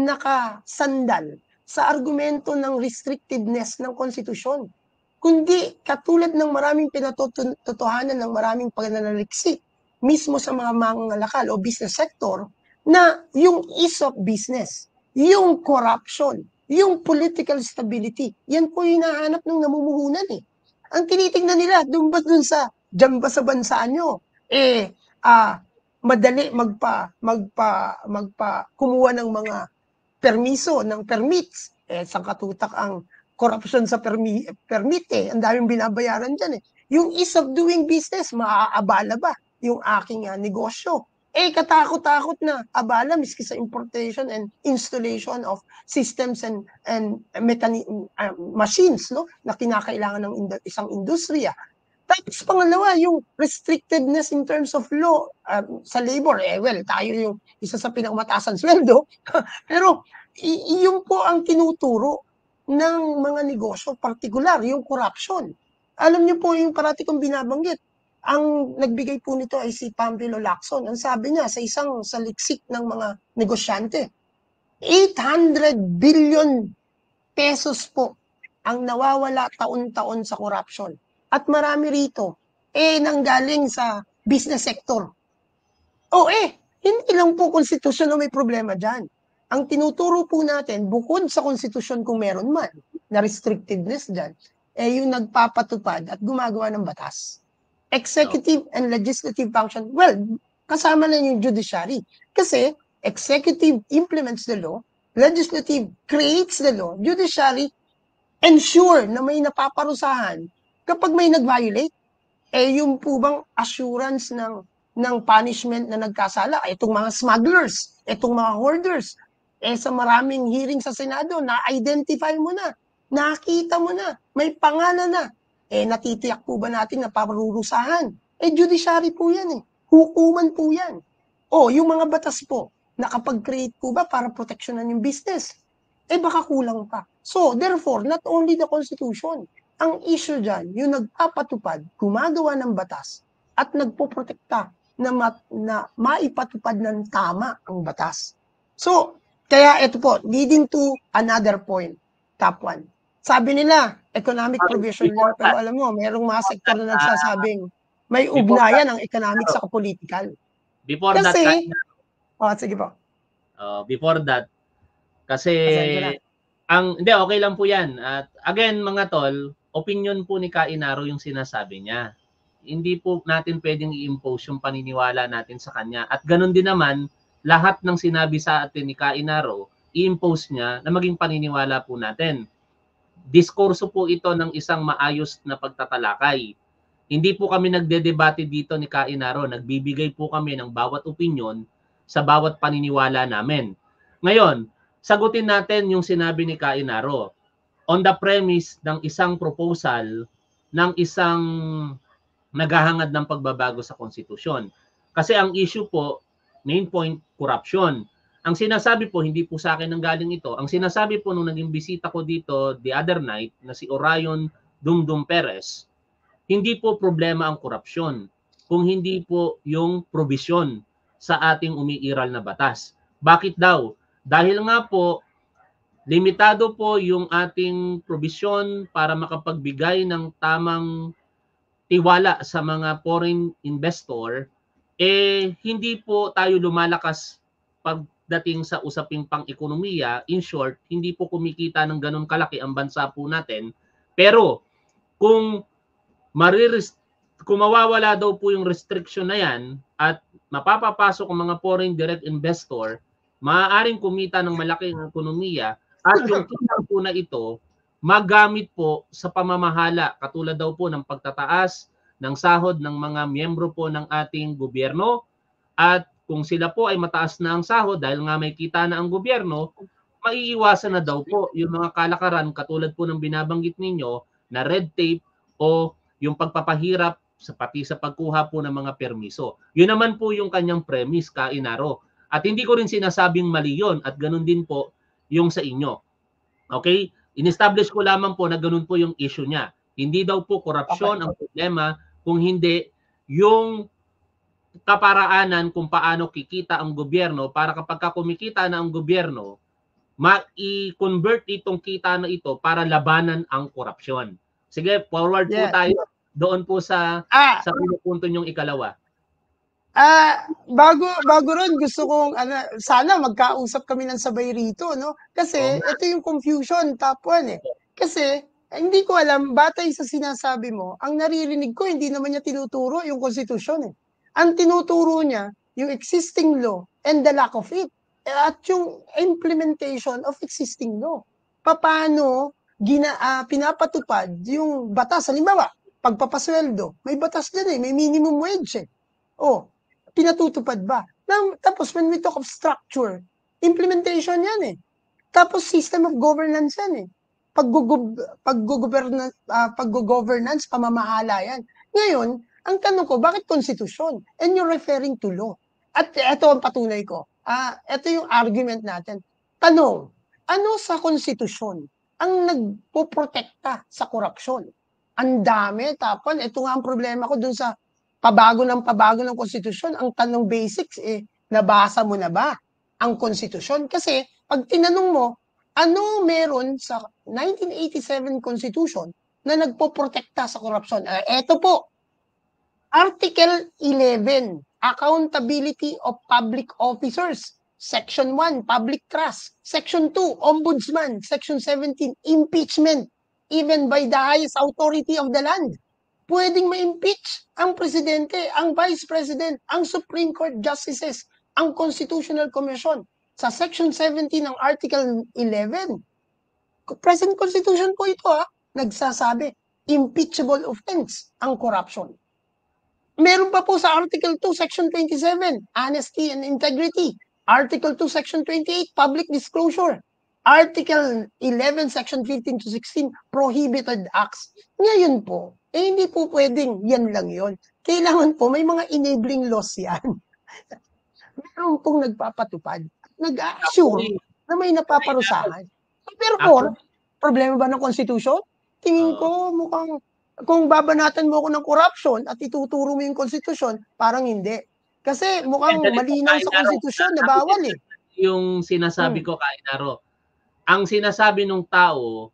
nakasandal sa argumento ng restrictiveness ng konstitusyon, kundi katulad ng maraming pinatotohanan ng maraming pananaliksik mismo sa mga mangangalakal o business sector, na yung ease of business, yung corruption, yung political stability, yan po yung hinahanap ng namumuhunan eh. Ang tinitingnan nila, doon ba doon sa, dyan ba sa bansa nyo, eh, ah, madali magpa, magpa, magpa, kumuha ng mga permiso, ng permits, eh, sa katutak ang corruption sa permi, permit eh, ang daming binabayaran dyan eh. Yung ease of doing business, maaabala ba yung aking uh, negosyo? Eh, katakot-takot na abala miski sa importation and installation of systems and and mechani- uh, machines, no, na kinakailangan ng ind- isang industriya. Tapos pangalawa, yung restrictedness in terms of law uh, sa labor. Eh, well, tayo yung isa sa pinakamataasan sweldo. Pero y- yung po ang tinuturo ng mga negosyo, particular, yung corruption. Alam niyo po yung parati kong binabanggit, ang nagbigay po nito ay si Pamphilo Lacson. Ang sabi niya sa isang saliksik ng mga negosyante, eight hundred billion pesos po ang nawawala taon-taon sa corruption. At marami rito, eh, nanggaling sa business sector. O eh, hindi lang po konstitusyon na may problema dyan. ang tinuturo po natin, bukod sa konstitusyon kung meron man, na restrictiveness dyan, eh yung nagpapatupad at gumagawa ng batas. Executive and legislative function, well, kasama na yung judiciary. Kasi executive implements the law, legislative creates the law, judiciary ensure na may napaparusahan kapag may nag-violate. Eh yung po bang assurance ng ng punishment na nagkasala, itong mga smugglers, itong mga hoarders, eh sa maraming hearing sa Senado, na-identify mo na, nakita mo na, may pangalan na, eh natitiyak po ba natin na parurusahan? Eh judiciary po yan eh, hukuman po yan. O yung mga batas po, nakapag-create po ba para proteksyonan yung business? Eh baka kulang pa. So therefore, not only the Constitution, ang issue dyan, yung nagpapatupad, gumagawa ng batas, at nagpoprotekta na, ma, na maipatupad ng tama ang batas. So, kaya ito po, leading to another point, top one. Sabi nila, economic provision lang, pero alam mo, mayroong mga sektor na nagsasabing may ugnayan ang economic sa political. Before kasi, that, oh, sige po. Uh, before that, kasi, ang, hindi, okay lang po yan. At again, mga tol, opinion po ni Kainaro yung sinasabi niya. Hindi po natin pwedeng i-impose yung paniniwala natin sa kanya. At ganun din naman, lahat ng sinabi sa atin ni Kainaro, i-impose niya na maging paniniwala po natin. Diskurso po ito ng isang maayos na pagtatalakay. Hindi po kami nagdedebate dito ni Kainaro. Nagbibigay po kami ng bawat opinion sa bawat paniniwala namin. Ngayon, sagutin natin yung sinabi ni Kainaro on the premise ng isang proposal ng isang naghahangad ng pagbabago sa konstitusyon. Kasi ang issue po, main point, corruption. Ang sinasabi po, hindi po sa akin nang galing ito, ang sinasabi po nung naging bisita ko dito the other night na si Orion Dumdum Perez, hindi po problema ang korupsyon, kung hindi po yung provision sa ating umiiral na batas. Bakit daw? Dahil nga po, limitado po yung ating provision para makapagbigay ng tamang tiwala sa mga foreign investor, eh hindi po tayo lumalakas pagdating sa usaping pang-ekonomiya. In short, hindi po kumikita ng ganun kalaki ang bansa po natin. Pero kung mariris kung mawawala daw po yung restriction na yan at mapapapasok ang mga foreign direct investor, maaaring kumita ng malaking ekonomiya. At yung kita po na ito, magamit po sa pamamahala, katulad daw po ng pagtataas ng sahod ng mga miyembro po ng ating gobyerno. At kung sila po ay mataas na ang sahod dahil nga may kita na ang gobyerno, maiiwasan na daw po yung mga kalakaran katulad po ng binabanggit ninyo na red tape o yung pagpapahirap sa pati sa pagkuha po ng mga permiso. Yun naman po yung kanyang premise, Kainaro. At hindi ko rin sinasabing mali yun at ganun din po yung sa inyo. Okay? In-establish ko lamang po na ganun po yung issue niya. Hindi daw po korupsyon ang problema, kung hindi yung kaparaanan kung paano kikita ang gobyerno para kapag kumikita na ang gobyerno, ma-i-convert itong kita na ito para labanan ang korupsyon. Sige, forward yeah. po tayo doon po sa ah. sa punto niyong ikalawa. Ah, bago bago ron gusto kong ano, sana magkausap kami ng sabay rito, no? Kasi oh, ito yung confusion, top one eh. Kasi hindi ko alam, batay sa sinasabi mo, ang naririnig ko hindi naman niya tinuturo yung konstitusyon eh. Ang tinuturo niya yung existing law and the lack of it. At yung implementation of existing law. Paano gina uh, pinapatupad yung batas, halimbawa, pagpapasweldo, may batas din eh, may minimum wage eh. Oh, pinatutupad ba? Now, tapos when we talk of structure, implementation yan eh. Tapos system of governance yan eh. Pag-governance, uh, pag-governance, pamamahala yan. Ngayon, ang tanong ko, bakit konstitusyon? And you're referring to law. At ito ang patunay ko. Ah, uh, ito yung argument natin. Tanong, ano sa konstitusyon ang nagpoprotekta sa korupsyon? Ang dami, tapon. Ito nga ang problema ko dun sa pabago ng pabago ng konstitusyon. Ang tanong basics eh, nabasa mo na ba ang konstitusyon? Kasi pag tinanong mo, ano meron sa nineteen eighty-seven Constitution na nagpoprotekta sa korupsyon? Uh, eto po, Article eleven, Accountability of Public Officers. Section one, public trust. Section two, ombudsman. Section seventeen, impeachment. Even by the highest authority of the land. Pwedeng ma-impeach ang presidente, ang vice president, ang Supreme Court justices, ang Constitutional Commission. Sa Section seventeen ng Article eleven, present Constitution po ito ha, nagsasabi, impeachable offense ang corruption. Meron pa po sa Article two, Section twenty-seven, honesty and integrity. Article two, Section twenty-eight, public disclosure. Article eleven, Section fifteen to sixteen, prohibited acts. Ngayon po, eh hindi po pwedeng yan lang yon. Kailangan po, may mga enabling laws yan. Meron pong nagpapatupad, nag-assure na may napaparusahan. Pero for, problema ba ng Constitution? Tingin ko mukhang, kung babanatan mo ako ng corruption at ituturo mo yung Constitution, parang hindi. Kasi mukhang malinaw sa Constitution na bawal eh. Yung sinasabi ko, Kainaro, ang sinasabi ng tao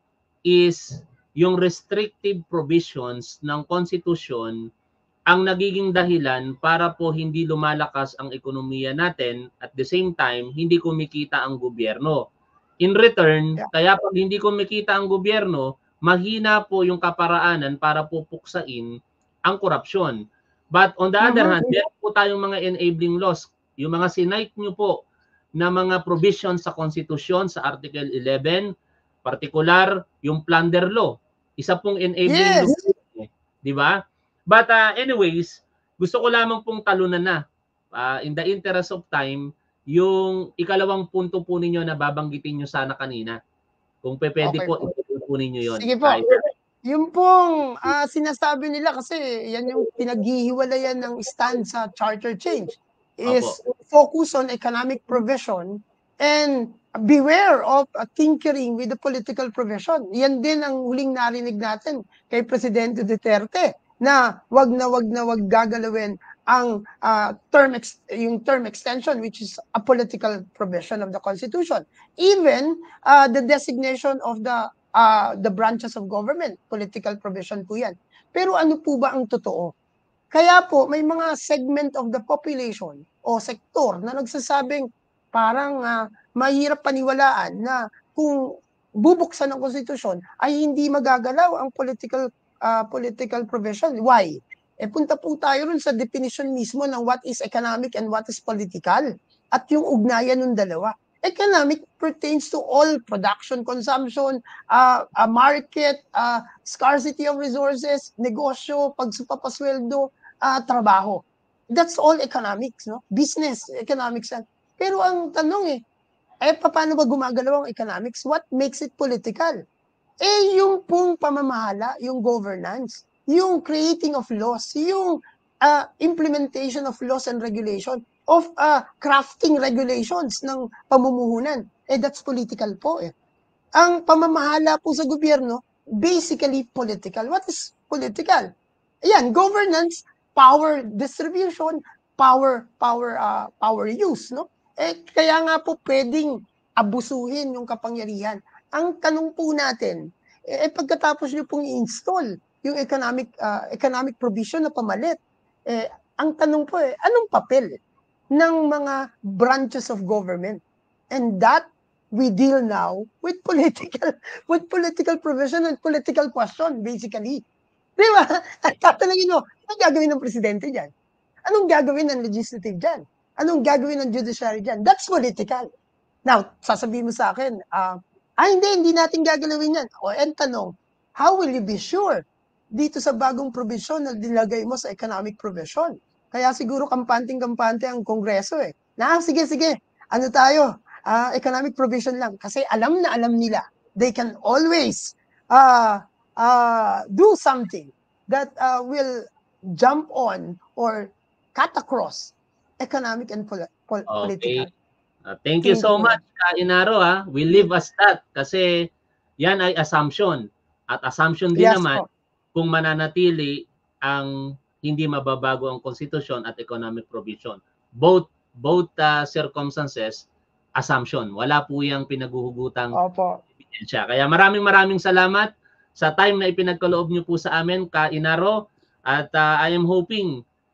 is yung restrictive provisions ng Constitution ang nagiging dahilan para po hindi lumalakas ang ekonomiya natin, at the same time, hindi kumikita ang gobyerno. In return, yeah. Kaya pag hindi kumikita ang gobyerno, mahina po yung kaparaanan para pupuksain ang korupsyon. But on the other hand, meron po tayong mga enabling laws. Yung mga sinite nyo po na mga provisions sa Constitution, sa Article eleven, particular, yung plunder law. Isa pong enabling yes. law. Di ba? But uh, anyways, gusto ko lamang pong talunan na, uh, in the interest of time, yung ikalawang punto po ninyo na babanggitin nyo sana kanina. Kung pwede okay, po, itutunin nyo yun. Sige po. Right? Yung pong uh, sinasabi nila, kasi yan yung pinaghihiwalayan ng stand sa charter change, is Opo. Focus on economic provision and beware of uh, tinkering with the political provision. Yan din ang huling narinig natin kay Presidente Duterte, na wag na wag na wag gagalawin ang uh, term ex yung term extension, which is a political provision of the Constitution. Even uh, the designation of the uh, the branches of government, political provision po yan. Pero ano po ba ang totoo? Kaya po may mga segment of the population o sektor na nagsasabing parang uh, mahirap paniwalaan na kung bubuksan ng Constitution ay hindi magagalaw ang political uh, political provision. Why? Eh punta po tayo rin sa definition mismo ng what is economic and what is political at yung ugnayan ng dalawa. Economic pertains to all production, consumption, uh, a market, uh, scarcity of resources, negosyo, pagsupapasweldo, uh, trabaho. That's all economics, no? Business, economics. Pero ang tanong eh, eh paano ba gumagalaw ang economics? What makes it political? Eh yung pong pamamahala, yung governance, yung creating of laws, yung uh, implementation of laws and regulation, of uh, crafting regulations ng pamumuhunan. Eh, that's political po eh. Ang pamamahala po sa gobyerno, basically political. What is political? Ayan, governance, power distribution, power power uh, power use, no? Eh, kaya nga po pwedeng abusuhin yung kapangyarihan. Ang tanong po natin, eh, pagkatapos nyo pong i-install yung economic uh, economic provision na pamalit, eh, ang tanong po eh, anong papel ng mga branches of government? And that we deal now with political with political provision and political question, basically. Di ba? At tatanungin mo, anong gagawin ng presidente dyan? Anong gagawin ng legislative dyan? Anong gagawin ng judiciary dyan? That's political. Now, sasabihin mo sa akin, uh, ah, hindi, hindi natin gagalawin yan. O, and tanong, how will you be sure dito sa bagong provision na dilagay mo sa economic provision? Kaya siguro kampanting-kampante ang Kongreso eh. Na, sige, sige, ano tayo? Uh, economic provision lang. Kasi alam na alam nila, they can always uh, uh, do something that uh, will jump on or cut across economic and pol pol okay. political. Uh, thank you so much, Kainaro. Ha? We live as that kasi yan ay assumption. At assumption din yes, naman po. Kung mananatili ang hindi mababago ang konstitusyon at economic provision. Both both uh, circumstances, assumption. Wala po yung pinaghuhugutang ebidensya. Kaya maraming maraming salamat sa time na ipinagkaloob niyo po sa amin, Kainaro. At uh, I am hoping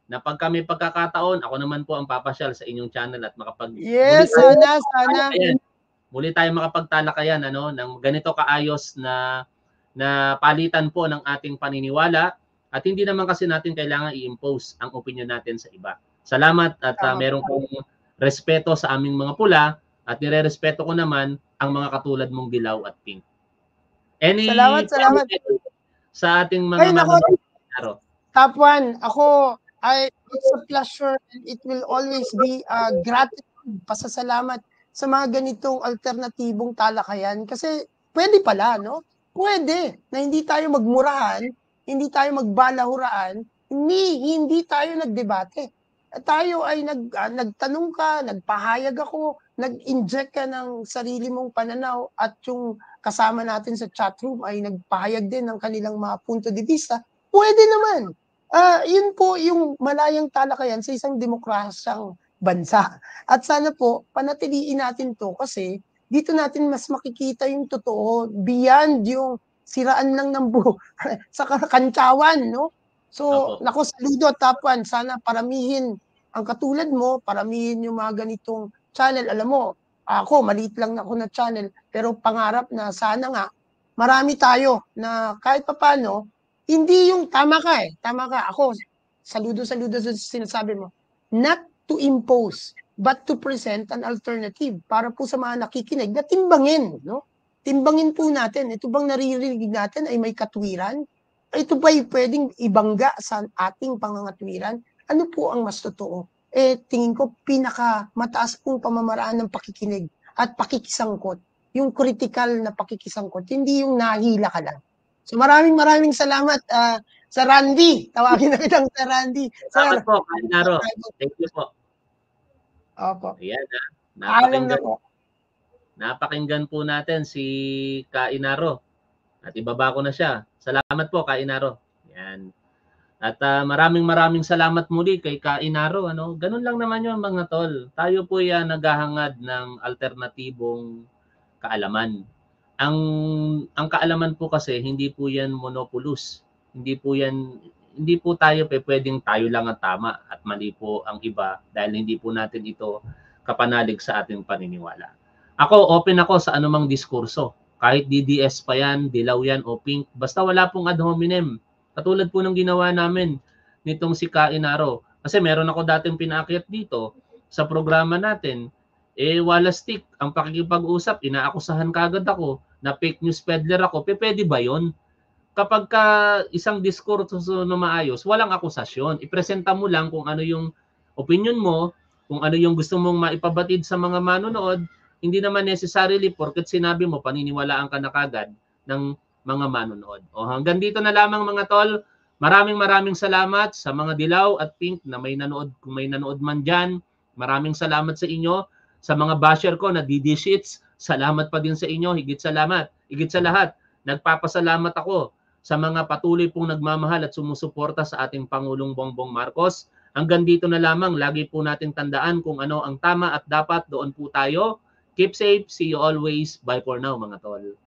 na pag kami pagkakataon, ako naman po ang papasyal sa inyong channel at makapag Yes, tayo, sana, sana. Ayan, muli tayo makapagtalakayan ano, ng ganito kaayos na na palitan po ng ating paniniwala at hindi naman kasi natin kailangan i-impose ang opinion natin sa iba. Salamat at uh, meron kong respeto sa aming mga pula at nire-respeto ko naman ang mga katulad mong dilaw at pink. Any salamat, salamat. Sa ating mga manonood. Top one, ako, I, it's a pleasure and it will always be uh, gratitude, pasasalamat sa mga ganitong alternatibong talakayan. Kasi pwede pala, no? Pwede na hindi tayo magmurahan, hindi tayo magbalahuraan, hindi, hindi tayo nagdebate. Tayo ay nag, uh, nagtanong ka, nagpahayag ako, nag-inject ka ng sarili mong pananaw at yung kasama natin sa chatroom ay nagpahayag din ng kanilang mga punto de vista. Pwede naman. Uh, yun po yung malayang talakayan sa isang demokrasyang bansa. At sana po, panatiliin natin to kasi dito natin mas makikita yung totoo beyond yung siraan lang ng buho sa kantsawan, no? So, nako, saludo, top one. Sana paramihin ang katulad mo, paramihin yung mga ganitong channel. Alam mo, ako, maliit lang ako na channel, pero pangarap na sana nga, marami tayo na kahit papano, hindi yung tama ka eh, tama ka. Ako, saludo-saludo sa sinasabi mo. Not to impose, but to present an alternative para po sa mga nakikinig na timbangin, no? Timbangin po natin, ito bang naririnig natin ay may katwiran? Ito ba'y pwedeng ibangga sa ating pangangatwiran? Ano po ang mas totoo? Eh, tingin ko, pinaka mataas pong pamamaraan ng pakikinig at pakikisangkot. Yung critical na pakikisangkot, hindi yung nahila ka lang. So maraming maraming salamat uh, sa Randy. Tawagin na kitang sa Randy. Salamat po, Kainaro. Thank you po. Opo. Ayan, ha. Napakinggan, po. Napakinggan po natin si Kainaro. At ibaba ko na siya. Salamat po, Kainaro. Ayan. At uh, maraming maraming salamat muli kay Kainaro. Ano? Ganun lang naman yun mga tol. Tayo po yan naghahangad ng alternatibong kaalaman. Ang ang kaalaman po kasi hindi po yan monopolies. Hindi po yan hindi po tayo pe pwedeng tayo lang ang tama at mali po ang iba dahil hindi po natin ito kapanalig sa ating paniniwala. Ako open ako sa anumang diskurso. Kahit D D S pa yan, dilaw yan o pink, basta wala pong ad hominem. Katulad po ng ginawa namin nitong si Kainaro. Kasi meron ako dating pinaakyat dito sa programa natin. Eh, wala stick. Ang pakikipag-usap, inaakusahan kagad ako na fake news peddler ako. Pe, pwede ba yun? Kapag ka isang diskurso na maayos, walang akusasyon. Ipresenta mo lang kung ano yung opinion mo, kung ano yung gusto mong maipabatid sa mga manonood. Hindi naman necessarily porket sinabi mo, paniniwalaan ka na kagad ng mga manonood. O hanggang dito na lamang mga tol. Maraming maraming salamat sa mga dilaw at pink na may nanood, kung may nanood man dyan. Maraming salamat sa inyo. Sa mga basher ko na D D Sheets, salamat pa din sa inyo. Higit salamat. Higit sa lahat, nagpapasalamat ako sa mga patuloy pong nagmamahal at sumusuporta sa ating Pangulong Bongbong Marcos. Hanggang dito na lamang, lagi po nating tandaan kung ano ang tama at dapat, doon po tayo. Keep safe. See you always. Bye for now mga tol.